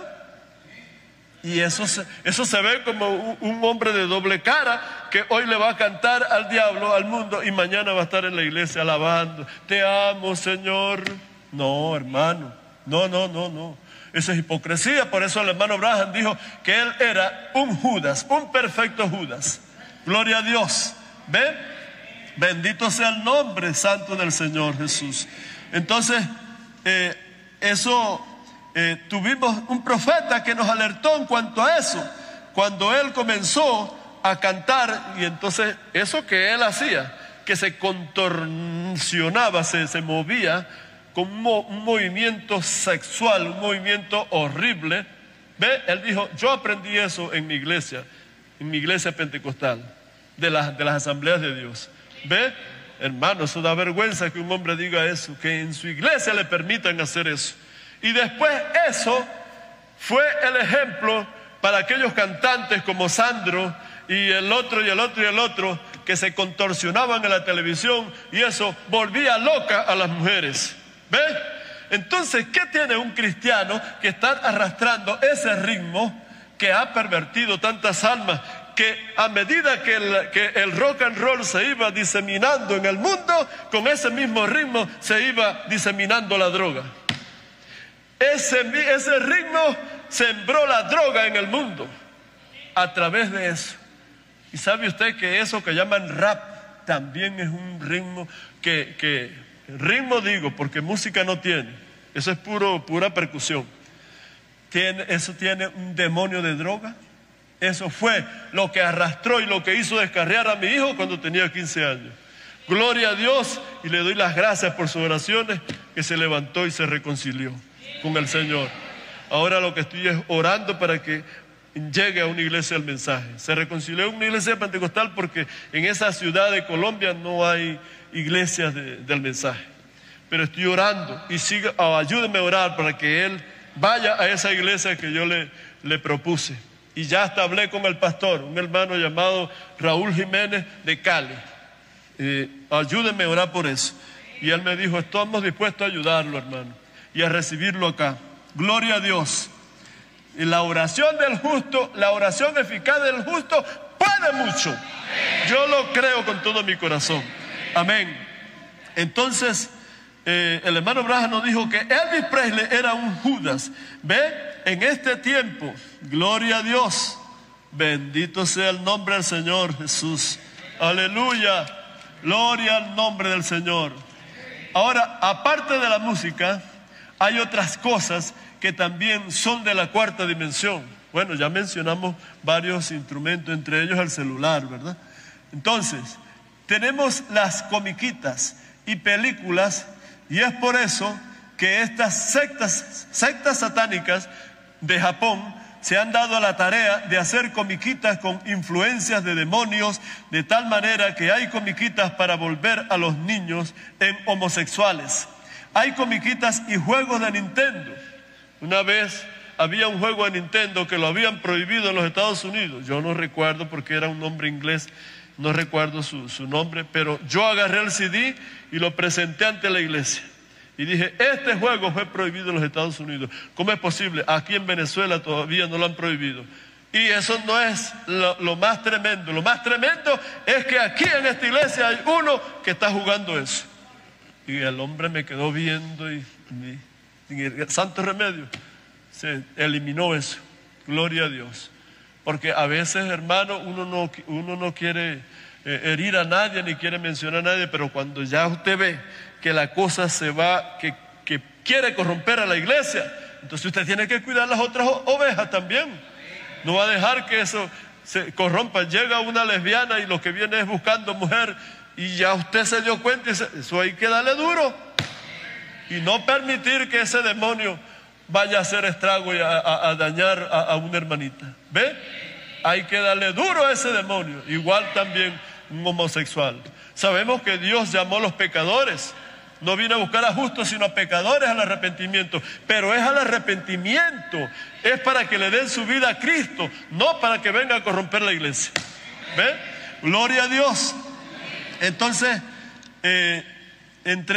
Y eso se ve como un hombre de doble cara, que hoy le va a cantar al diablo, al mundo, y mañana va a estar en la iglesia alabando. Te amo, Señor. No, hermano, no. Eso es hipocresía. Por eso el hermano Branham dijo que él era un Judas, un perfecto Judas. Gloria a Dios. ¿Ven? Bendito sea el nombre santo del Señor Jesús. Entonces, tuvimos un profeta que nos alertó en cuanto a eso. Cuando él comenzó a cantar, y entonces eso que él hacía, que se contorsionaba, se movía con un movimiento sexual, un movimiento horrible. ¿Ve? Él dijo, yo aprendí eso en mi iglesia pentecostal. de las asambleas de Dios. ¿Ve? Hermano, eso da vergüenza que un hombre diga eso, que en su iglesia le permitan hacer eso. Y después eso fue el ejemplo para aquellos cantantes como Sandro y el otro y el otro y el otro que se contorsionaban en la televisión, y eso volvía loca a las mujeres. ¿Ve? Entonces, ¿qué tiene un cristiano que está arrastrando ese ritmo que ha pervertido tantas almas? Que a medida que el rock and roll se iba diseminando en el mundo, con ese mismo ritmo se iba diseminando la droga. Ese ritmo sembró la droga en el mundo a través de eso. Y sabe usted que eso que llaman rap también es un ritmo ritmo digo porque música no tiene, eso es pura percusión. Eso tiene un demonio de droga. Eso fue lo que arrastró y lo que hizo descarriar a mi hijo cuando tenía 15 años. Gloria a Dios, y le doy las gracias por sus oraciones, que se levantó y se reconcilió con el Señor. Ahora lo que estoy es orando para que llegue a una iglesia el mensaje. Se reconcilió en una iglesia pentecostal porque en esa ciudad de Colombia no hay iglesias del mensaje. Pero estoy orando y ayúdeme a orar para que él vaya a esa iglesia que yo le propuse. Y ya hasta hablé con el pastor, un hermano llamado Raúl Jiménez de Cali. Ayúdenme a orar por eso. Y él me dijo, estamos dispuestos a ayudarlo, hermano, y a recibirlo acá. Gloria a Dios. Y la oración del justo, la oración eficaz del justo puede mucho. Yo lo creo con todo mi corazón. Amén. Entonces, el hermano Branham nos dijo que Elvis Presley era un Judas. ¿Ve? En este tiempo, gloria a Dios, bendito sea el nombre del Señor Jesús. Aleluya, gloria al nombre del Señor. Ahora, aparte de la música, hay otras cosas que también son de la cuarta dimensión. Bueno, ya mencionamos varios instrumentos, entre ellos el celular, ¿verdad? Entonces, tenemos las comiquitas y películas, y es por eso que estas sectas satánicas de Japón se han dado a la tarea de hacer comiquitas con influencias de demonios, de tal manera que hay comiquitas para volver a los niños en homosexuales. Hay comiquitas y juegos de Nintendo. Una vez había un juego de Nintendo que lo habían prohibido en los Estados Unidos. Yo no recuerdo porque era un nombre inglés, no recuerdo su nombre, pero yo agarré el CD y lo presenté ante la iglesia. Y dije, este juego fue prohibido en los Estados Unidos. ¿Cómo es posible? Aquí en Venezuela todavía no lo han prohibido. Y eso no es lo más tremendo. Lo más tremendo es que aquí en esta iglesia hay uno que está jugando eso. Y el hombre me quedó viendo y santo remedio, se eliminó eso. Gloria a Dios. Porque a veces, hermano, uno no quiere herir a nadie ni quiere mencionar a nadie, pero cuando ya usted ve que la cosa se va, que quiere corromper a la iglesia, entonces usted tiene que cuidar las otras ovejas también. No va a dejar que eso se corrompa. Llega una lesbiana y lo que viene es buscando mujer, y ya usted se dio cuenta, y eso hay que darle duro y no permitir que ese demonio vaya a hacer estrago y a dañar a una hermanita. ¿Ve? Hay que darle duro a ese demonio. Igual también un homosexual. Sabemos que Dios llamó a los pecadores. No vino a buscar a justos, sino a pecadores al arrepentimiento. Pero es al arrepentimiento, es para que le den su vida a Cristo, no para que venga a corromper la iglesia. ¿Ve? Gloria a Dios. Entonces, entre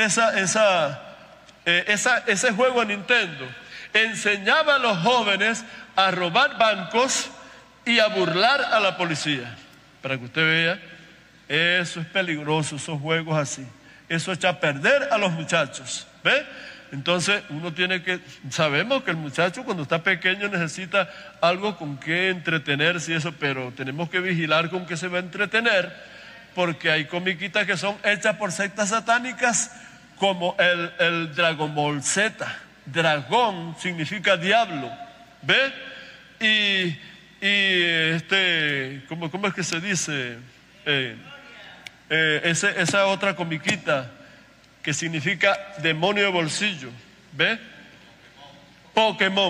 ese juego de Nintendo, enseñaba a los jóvenes a robar bancos y a burlar a la policía. Para que usted vea, eso es peligroso, esos juegos así. Eso echa a perder a los muchachos. ¿Ve? Entonces sabemos que el muchacho cuando está pequeño necesita algo con que entretenerse y eso, pero tenemos que vigilar con qué se va a entretener, porque hay comiquitas que son hechas por sectas satánicas, como el Dragon Ball Z. Dragón significa diablo. ¿Ve? ¿Cómo es que se dice? Esa otra comiquita que significa demonio de bolsillo. ¿Ve? Pokémon,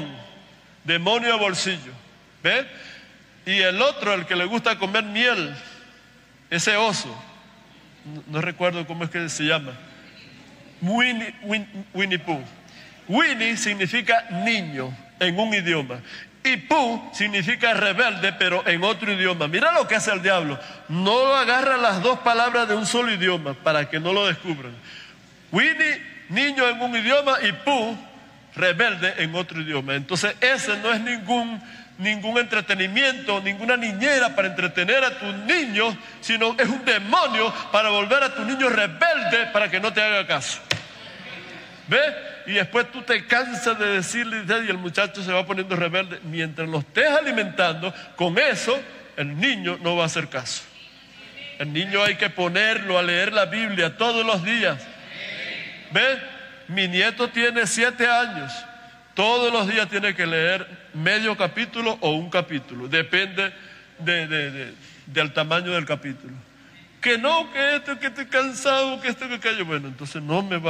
demonio de bolsillo. ¿Ve? Y el otro, el que le gusta comer miel, ese oso, no recuerdo cómo es que se llama, Winnie Pooh. Winnie significa niño en un idioma y Pooh significa rebelde, pero en otro idioma. Mira lo que hace el diablo, no agarra las dos palabras de un solo idioma para que no lo descubran. Winnie, niño en un idioma, y Pooh, rebelde en otro idioma. Entonces ese no es ningún entretenimiento, ninguna niñera para entretener a tus niños, sino es un demonio para volver a tu niño rebelde para que no te haga caso. ¿Ves? Y después tú te cansas de decirle y el muchacho se va poniendo rebelde. Mientras lo estés alimentando, con eso el niño no va a hacer caso. El niño hay que ponerlo a leer la Biblia todos los días. ¿Ves? Mi nieto tiene 7 años. Todos los días tiene que leer medio capítulo o un capítulo. Depende del tamaño del capítulo. Que no, que esto, que estoy cansado, que esto, que aquello. Bueno, entonces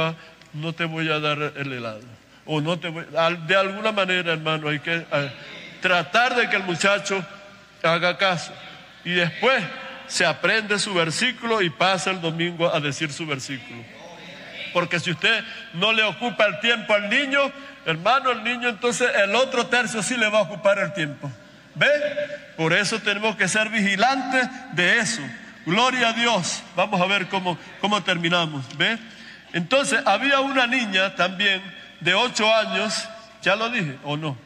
no te voy a dar el helado. O no te voy, de alguna manera, hermano, hay que tratar de que el muchacho haga caso. Y después se aprende su versículo y pasa el domingo a decir su versículo. Porque si usted no le ocupa el tiempo al niño, hermano, el niño entonces el otro tercio sí le va a ocupar el tiempo. ¿Ve? Por eso tenemos que ser vigilantes de eso. Gloria a Dios. Vamos a ver cómo terminamos. ¿Ve? Entonces había una niña también de 8 años, ya lo dije o no,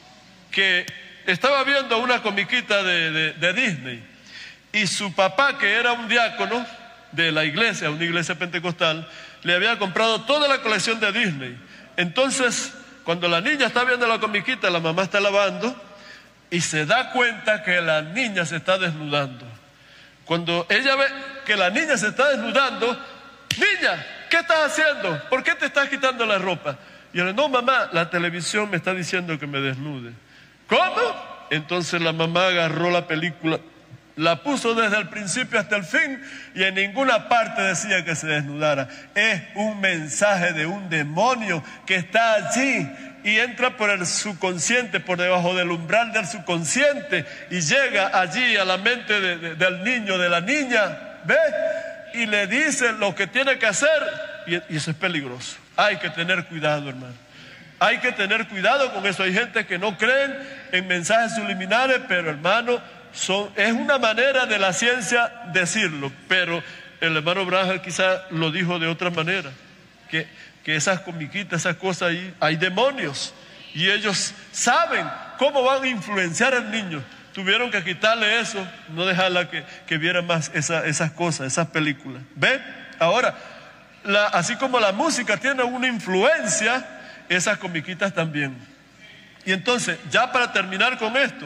que estaba viendo una comiquita de Disney, y su papá, que era un diácono de la iglesia, una iglesia pentecostal, le había comprado toda la colección de Disney. Entonces, cuando la niña está viendo la comiquita, la mamá está lavando y se da cuenta que la niña se está desnudando. Cuando ella ve que la niña se está desnudando, niña, ¿qué estás haciendo? ¿Por qué te estás quitando la ropa? Y ella, no, mamá, la televisión me está diciendo que me desnude. ¿Cómo? Entonces la mamá agarró la película, la puso desde el principio hasta el fin y en ninguna parte decía que se desnudara. Es un mensaje de un demonio que está allí y entra por el subconsciente, por debajo del umbral del subconsciente, y llega allí a la mente del niño, de la niña, ¿ves? Y le dice lo que tiene que hacer, y eso es peligroso. Hay que tener cuidado, hermano. Hay que tener cuidado con eso. Hay gente que no creen en mensajes subliminales, pero hermano, es una manera de la ciencia decirlo, pero el hermano Branham quizá lo dijo de otra manera, que esas comiquitas, esas cosas ahí, hay demonios, y ellos saben cómo van a influenciar al niño. Tuvieron que quitarle eso, no dejarla que viera más esas cosas, esas películas. ¿Ven? Ahora, así como la música tiene una influencia, esas comiquitas también. Y entonces, ya para terminar con esto,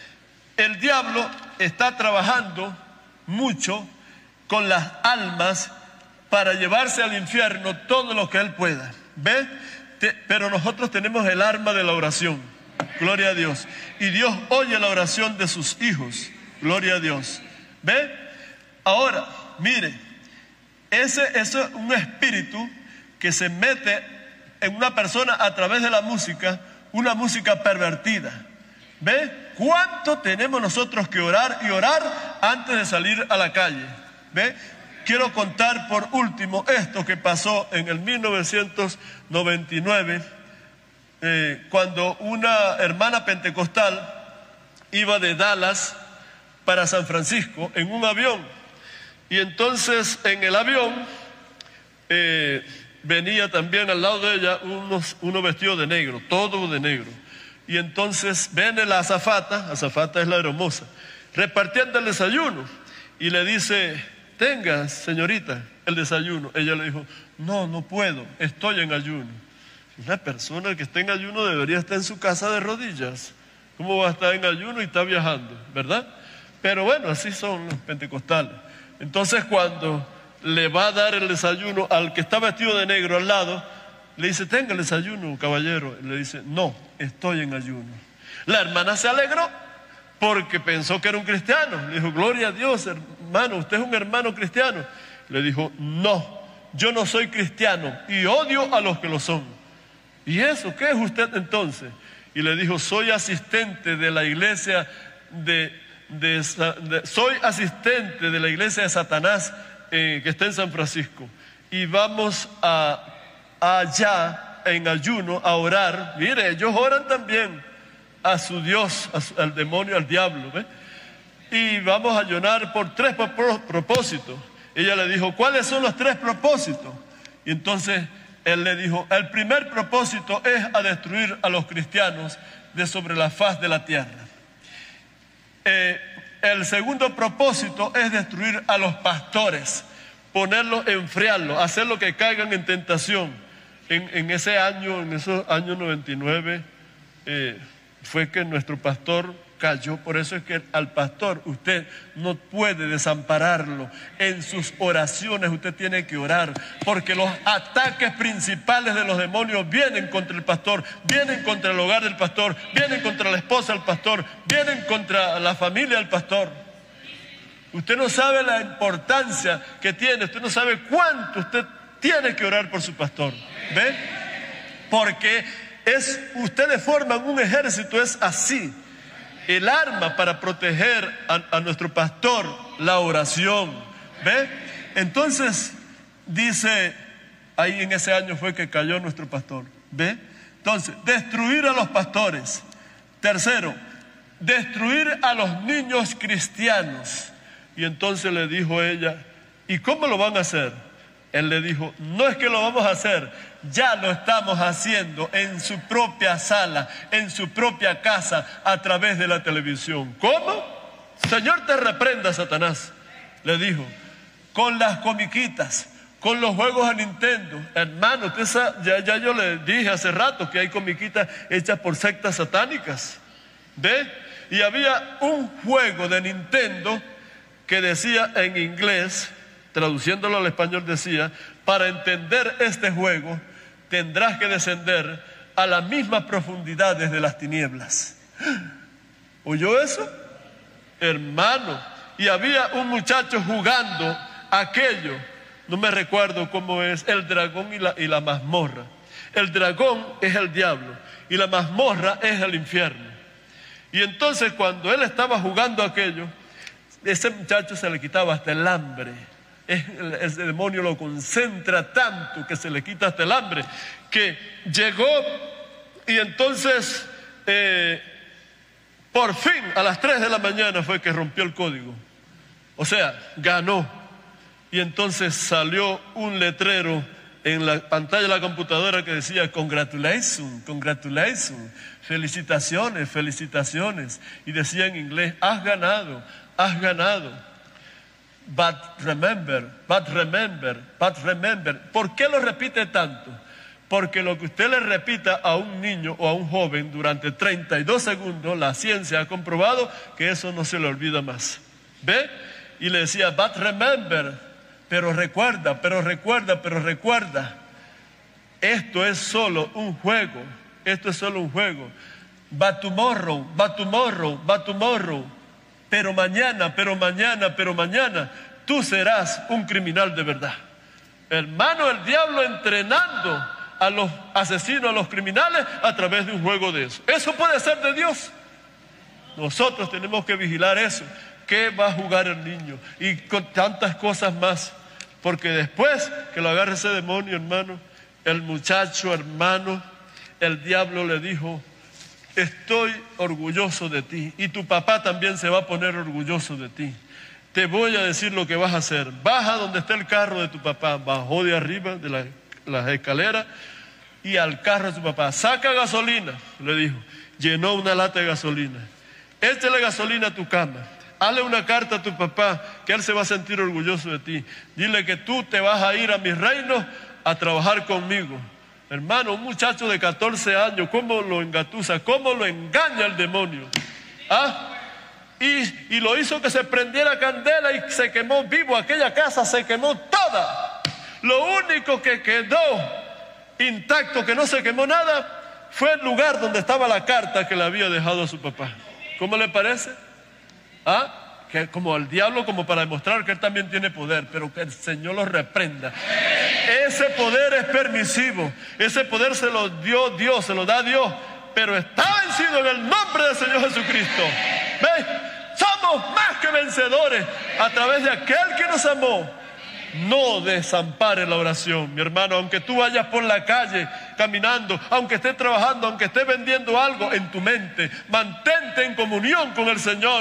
el diablo está trabajando mucho con las almas para llevarse al infierno todo lo que él pueda. ¿Ves? Pero nosotros tenemos el arma de la oración. Gloria a Dios. Y Dios oye la oración de sus hijos. Gloria a Dios. ¿Ve? Ahora, mire, eso es un espíritu que se mete en una persona a través de la música, una música pervertida. ¿Ve? ¿Cuánto tenemos nosotros que orar y orar antes de salir a la calle? ¿Ve? Quiero contar por último esto que pasó en el 1999. Cuando una hermana pentecostal iba de Dallas para San Francisco en un avión, y entonces en el avión venía también al lado de ella uno vestido de negro, todo de negro, y entonces viene la azafata es la hermosa, repartiendo el desayuno, y le dice, tenga señorita el desayuno. Ella le dijo, no puedo, estoy en ayuno. Una persona que está en ayuno debería estar en su casa de rodillas. ¿Cómo va a estar en ayuno y está viajando? ¿Verdad? Pero bueno, así son los pentecostales. Entonces cuando le va a dar el desayuno al que está vestido de negro al lado, le dice, tenga el desayuno, caballero. Le dice, no, estoy en ayuno. La hermana se alegró porque pensó que era un cristiano. Le dijo, gloria a Dios, hermano, usted es un hermano cristiano. Le dijo, no, yo no soy cristiano y odio a los que lo son. ¿Y eso qué es usted entonces? Y le dijo, soy asistente de la iglesia de soy asistente de la iglesia de Satanás que está en San Francisco, y vamos allá en ayuno a orar. Mire, ellos oran también a su Dios, al demonio, al diablo, ¿ve? Y vamos a ayunar por 3 propósitos. Ella le dijo, ¿cuáles son los 3 propósitos? Y entonces él le dijo, el primer propósito es a destruir a los cristianos de sobre la faz de la tierra. El segundo propósito es destruir a los pastores, ponerlos, enfriarlos, hacerlos que caigan en tentación. En esos años 99, fue que nuestro pastor cayó. Por eso es que al pastor usted no puede desampararlo. En sus oraciones usted tiene que orar, porque los ataques principales de los demonios vienen contra el pastor, vienen contra el hogar del pastor, vienen contra la esposa del pastor, vienen contra la familia del pastor. Usted no sabe la importancia que tiene, usted no sabe cuánto usted tiene que orar por su pastor. ¿Ve? Porque ustedes forman un ejército, es así. El arma para proteger a nuestro pastor, la oración. ¿Ve? Entonces, dice, ahí en ese año fue que cayó nuestro pastor. ¿Ve? Entonces, destruir a los pastores. Tercero, destruir a los niños cristianos. Y entonces le dijo ella, ¿y cómo lo van a hacer? Él le dijo, no es que lo vamos a hacer, ya lo estamos haciendo en su propia sala, en su propia casa, a través de la televisión. ¿Cómo? Señor, te reprenda, Satanás, le dijo, con las comiquitas, con los juegos a Nintendo. Hermano, ya yo le dije hace rato que hay comiquitas hechas por sectas satánicas. ¿Ve? Y había un juego de Nintendo que decía en inglés, traduciéndolo al español decía, para entender este juego tendrás que descender a las mismas profundidades de las tinieblas. ¿Oyó eso? Hermano, y había un muchacho jugando aquello, no me recuerdo cómo es, el dragón y la mazmorra. El dragón es el diablo y la mazmorra es el infierno. Y entonces cuando él estaba jugando aquello, ese muchacho se le quitaba hasta el hambre. El demonio lo concentra tanto que se le quita hasta el hambre, que llegó y entonces por fin a las 3 de la mañana fue que rompió el código. O sea, ganó. Y entonces salió un letrero en la pantalla de la computadora que decía congratulations, congratulations, felicitaciones, felicitaciones. Y decía en inglés, has ganado, has ganado. But remember, but remember, but remember. ¿Por qué lo repite tanto? Porque lo que usted le repita a un niño o a un joven durante 32 segundos, la ciencia ha comprobado que eso no se le olvida más. ¿Ve? Y le decía, but remember, pero recuerda, pero recuerda, pero recuerda. Esto es solo un juego, esto es solo un juego. But tomorrow, but tomorrow, but tomorrow. Pero mañana, pero mañana, pero mañana, tú serás un criminal de verdad. Hermano, el diablo entrenando a los asesinos, a los criminales, a través de un juego de eso. ¿Eso puede ser de Dios? Nosotros tenemos que vigilar eso. ¿Qué va a jugar el niño? Y con tantas cosas más. Porque después que lo agarre ese demonio, hermano, el muchacho, hermano, el diablo le dijo, estoy orgulloso de ti y tu papá también se va a poner orgulloso de ti. Te voy a decir lo que vas a hacer. Baja donde está el carro de tu papá. Bajó de arriba de las escaleras y al carro de su papá. Saca gasolina, le dijo. Llenó una lata de gasolina. Échale gasolina a tu cama. Hazle una carta a tu papá que él se va a sentir orgulloso de ti. Dile que tú te vas a ir a mi reino a trabajar conmigo. Hermano, un muchacho de 14 años, ¿cómo lo engatusa? ¿Cómo lo engaña el demonio? ¿Ah? Y lo hizo que se prendiera candela y se quemó vivo. Aquella casa se quemó toda. Lo único que quedó intacto, que no se quemó nada, fue el lugar donde estaba la carta que le había dejado a su papá. ¿Cómo le parece? ¿Ah? Que como el diablo, como para demostrar que él también tiene poder, pero que el Señor lo reprenda. Ese poder es permisivo, ese poder se lo dio Dios, se lo da Dios, pero está vencido en el nombre del Señor Jesucristo. ¿Ves? Somos somos más que vencedores a través de aquel que nos amó. No desampare la oración, mi hermano, aunque tú vayas por la calle caminando, aunque estés trabajando, aunque estés vendiendo algo, en tu mente, mantente en comunión con el Señor.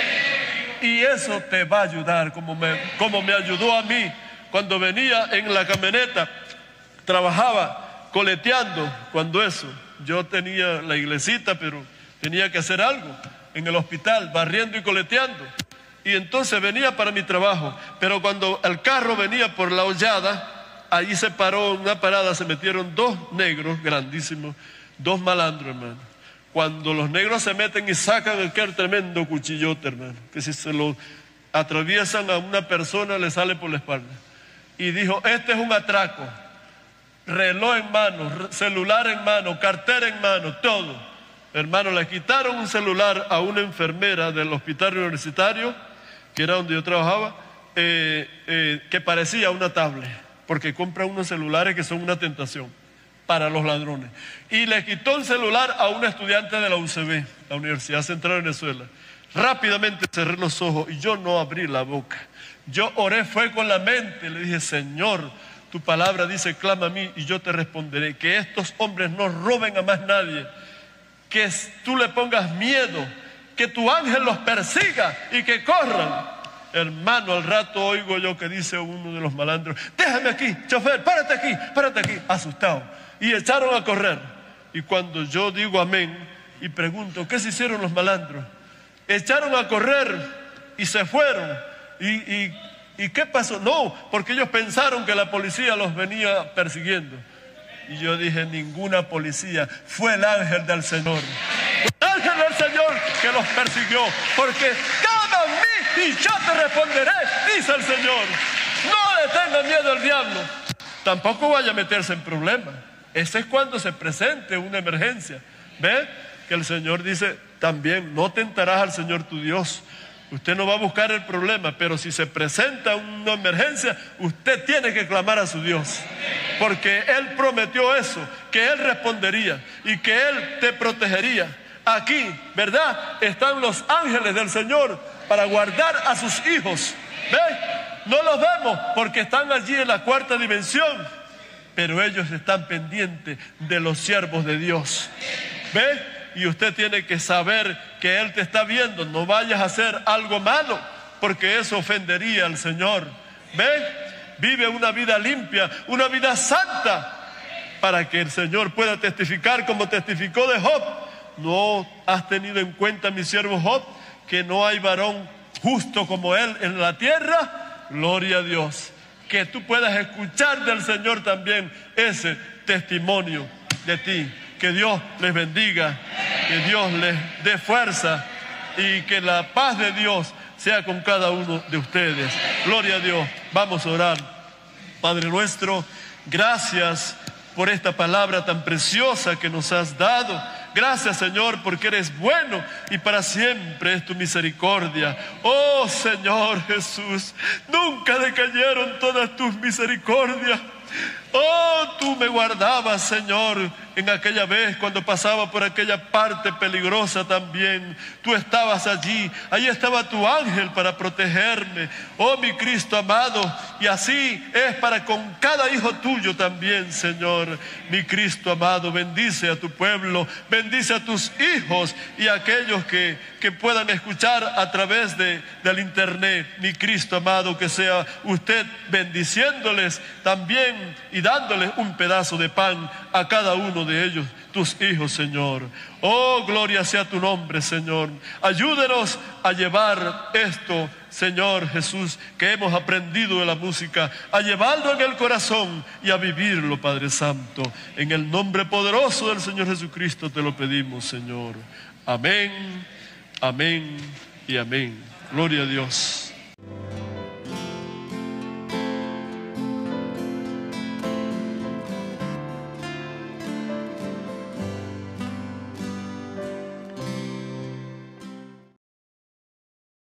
Y eso te va a ayudar como me ayudó a mí cuando venía en la camioneta, trabajaba coleteando, yo tenía la iglesita, pero tenía que hacer algo en el hospital, barriendo y coleteando. Y entonces venía para mi trabajo, pero cuando el carro venía por la hollada, allí se paró en una parada, se metieron dos negros grandísimos, dos malandros, hermano. Cuando los negros se meten y sacan aquel tremendo cuchillote, hermano, que si se lo atraviesan a una persona le sale por la espalda. Y dijo, este es un atraco, reloj en mano, celular en mano, cartera en mano, todo. Hermano, le quitaron un celular a una enfermera del hospital universitario, que era donde yo trabajaba, que parecía una tablet, porque compran unos celulares que son una tentación para los ladrones. Y le quitó un celular a un estudiante de la UCB, la Universidad Central de Venezuela. Rápidamente cerré los ojos y yo no abrí la boca. Yo oré, fue con la mente, le dije, Señor, tu palabra dice, clama a mí y yo te responderé. Que estos hombres no roben a más nadie, que tú le pongas miedo, que tu ángel los persiga y que corran. Hermano, al rato oigo yo que dice uno de los malandros, déjame aquí, chofer, párate aquí, asustado. Y echaron a correr. Y cuando yo digo amén y pregunto, ¿qué se hicieron los malandros? Echaron a correr y se fueron. ¿Y qué pasó? No, porque ellos pensaron que la policía los venía persiguiendo. Y yo dije, ninguna policía, fue el ángel del Señor. El ángel del Señor que los persiguió, porque clama a mí y yo te responderé, dice el Señor. No le tenga miedo al diablo. Tampoco vaya a meterse en problemas. Ese es cuando se presente una emergencia. ¿Ve? Que el Señor dice también, no tentarás al Señor tu Dios. Usted no va a buscar el problema, pero si se presenta una emergencia, usted tiene que clamar a su Dios. Porque Él prometió eso, que Él respondería y que Él te protegería. Aquí, ¿verdad? Están los ángeles del Señor para guardar a sus hijos. ¿Ve? No los vemos porque están allí en la cuarta dimensión, pero ellos están pendientes de los siervos de Dios. ¿Ve? Y usted tiene que saber que Él te está viendo. No vayas a hacer algo malo, porque eso ofendería al Señor. ¿Ve? Vive una vida limpia, una vida santa, para que el Señor pueda testificar como testificó de Job. ¿No has tenido en cuenta, mi siervo Job, que no hay varón justo como él en la tierra? Gloria a Dios. Que tú puedas escuchar del Señor también ese testimonio de ti. Que Dios les bendiga, que Dios les dé fuerza y que la paz de Dios sea con cada uno de ustedes. Gloria a Dios. Vamos a orar. Padre nuestro, gracias por esta palabra tan preciosa que nos has dado. Gracias, Señor, porque eres bueno y para siempre es tu misericordia. Oh, Señor Jesús, nunca decayeron todas tus misericordias. Oh, tú me guardabas, Señor, en aquella vez cuando pasaba por aquella parte peligrosa también. Tú estabas allí, ahí estaba tu ángel para protegerme. Oh, mi Cristo amado, y así es para con cada hijo tuyo también, Señor. Mi Cristo amado, bendice a tu pueblo, bendice a tus hijos y a aquellos que puedan escuchar a través del internet. Mi Cristo amado, que sea usted bendiciéndoles también y dándoles un pedazo de pan a cada uno de ellos, tus hijos, Señor. Oh, gloria sea tu nombre, Señor. Ayúdenos a llevar esto, Señor Jesús, que hemos aprendido de la música, a llevarlo en el corazón y a vivirlo, Padre Santo. En el nombre poderoso del Señor Jesucristo te lo pedimos, Señor. Amén, amén y amén. Gloria a Dios.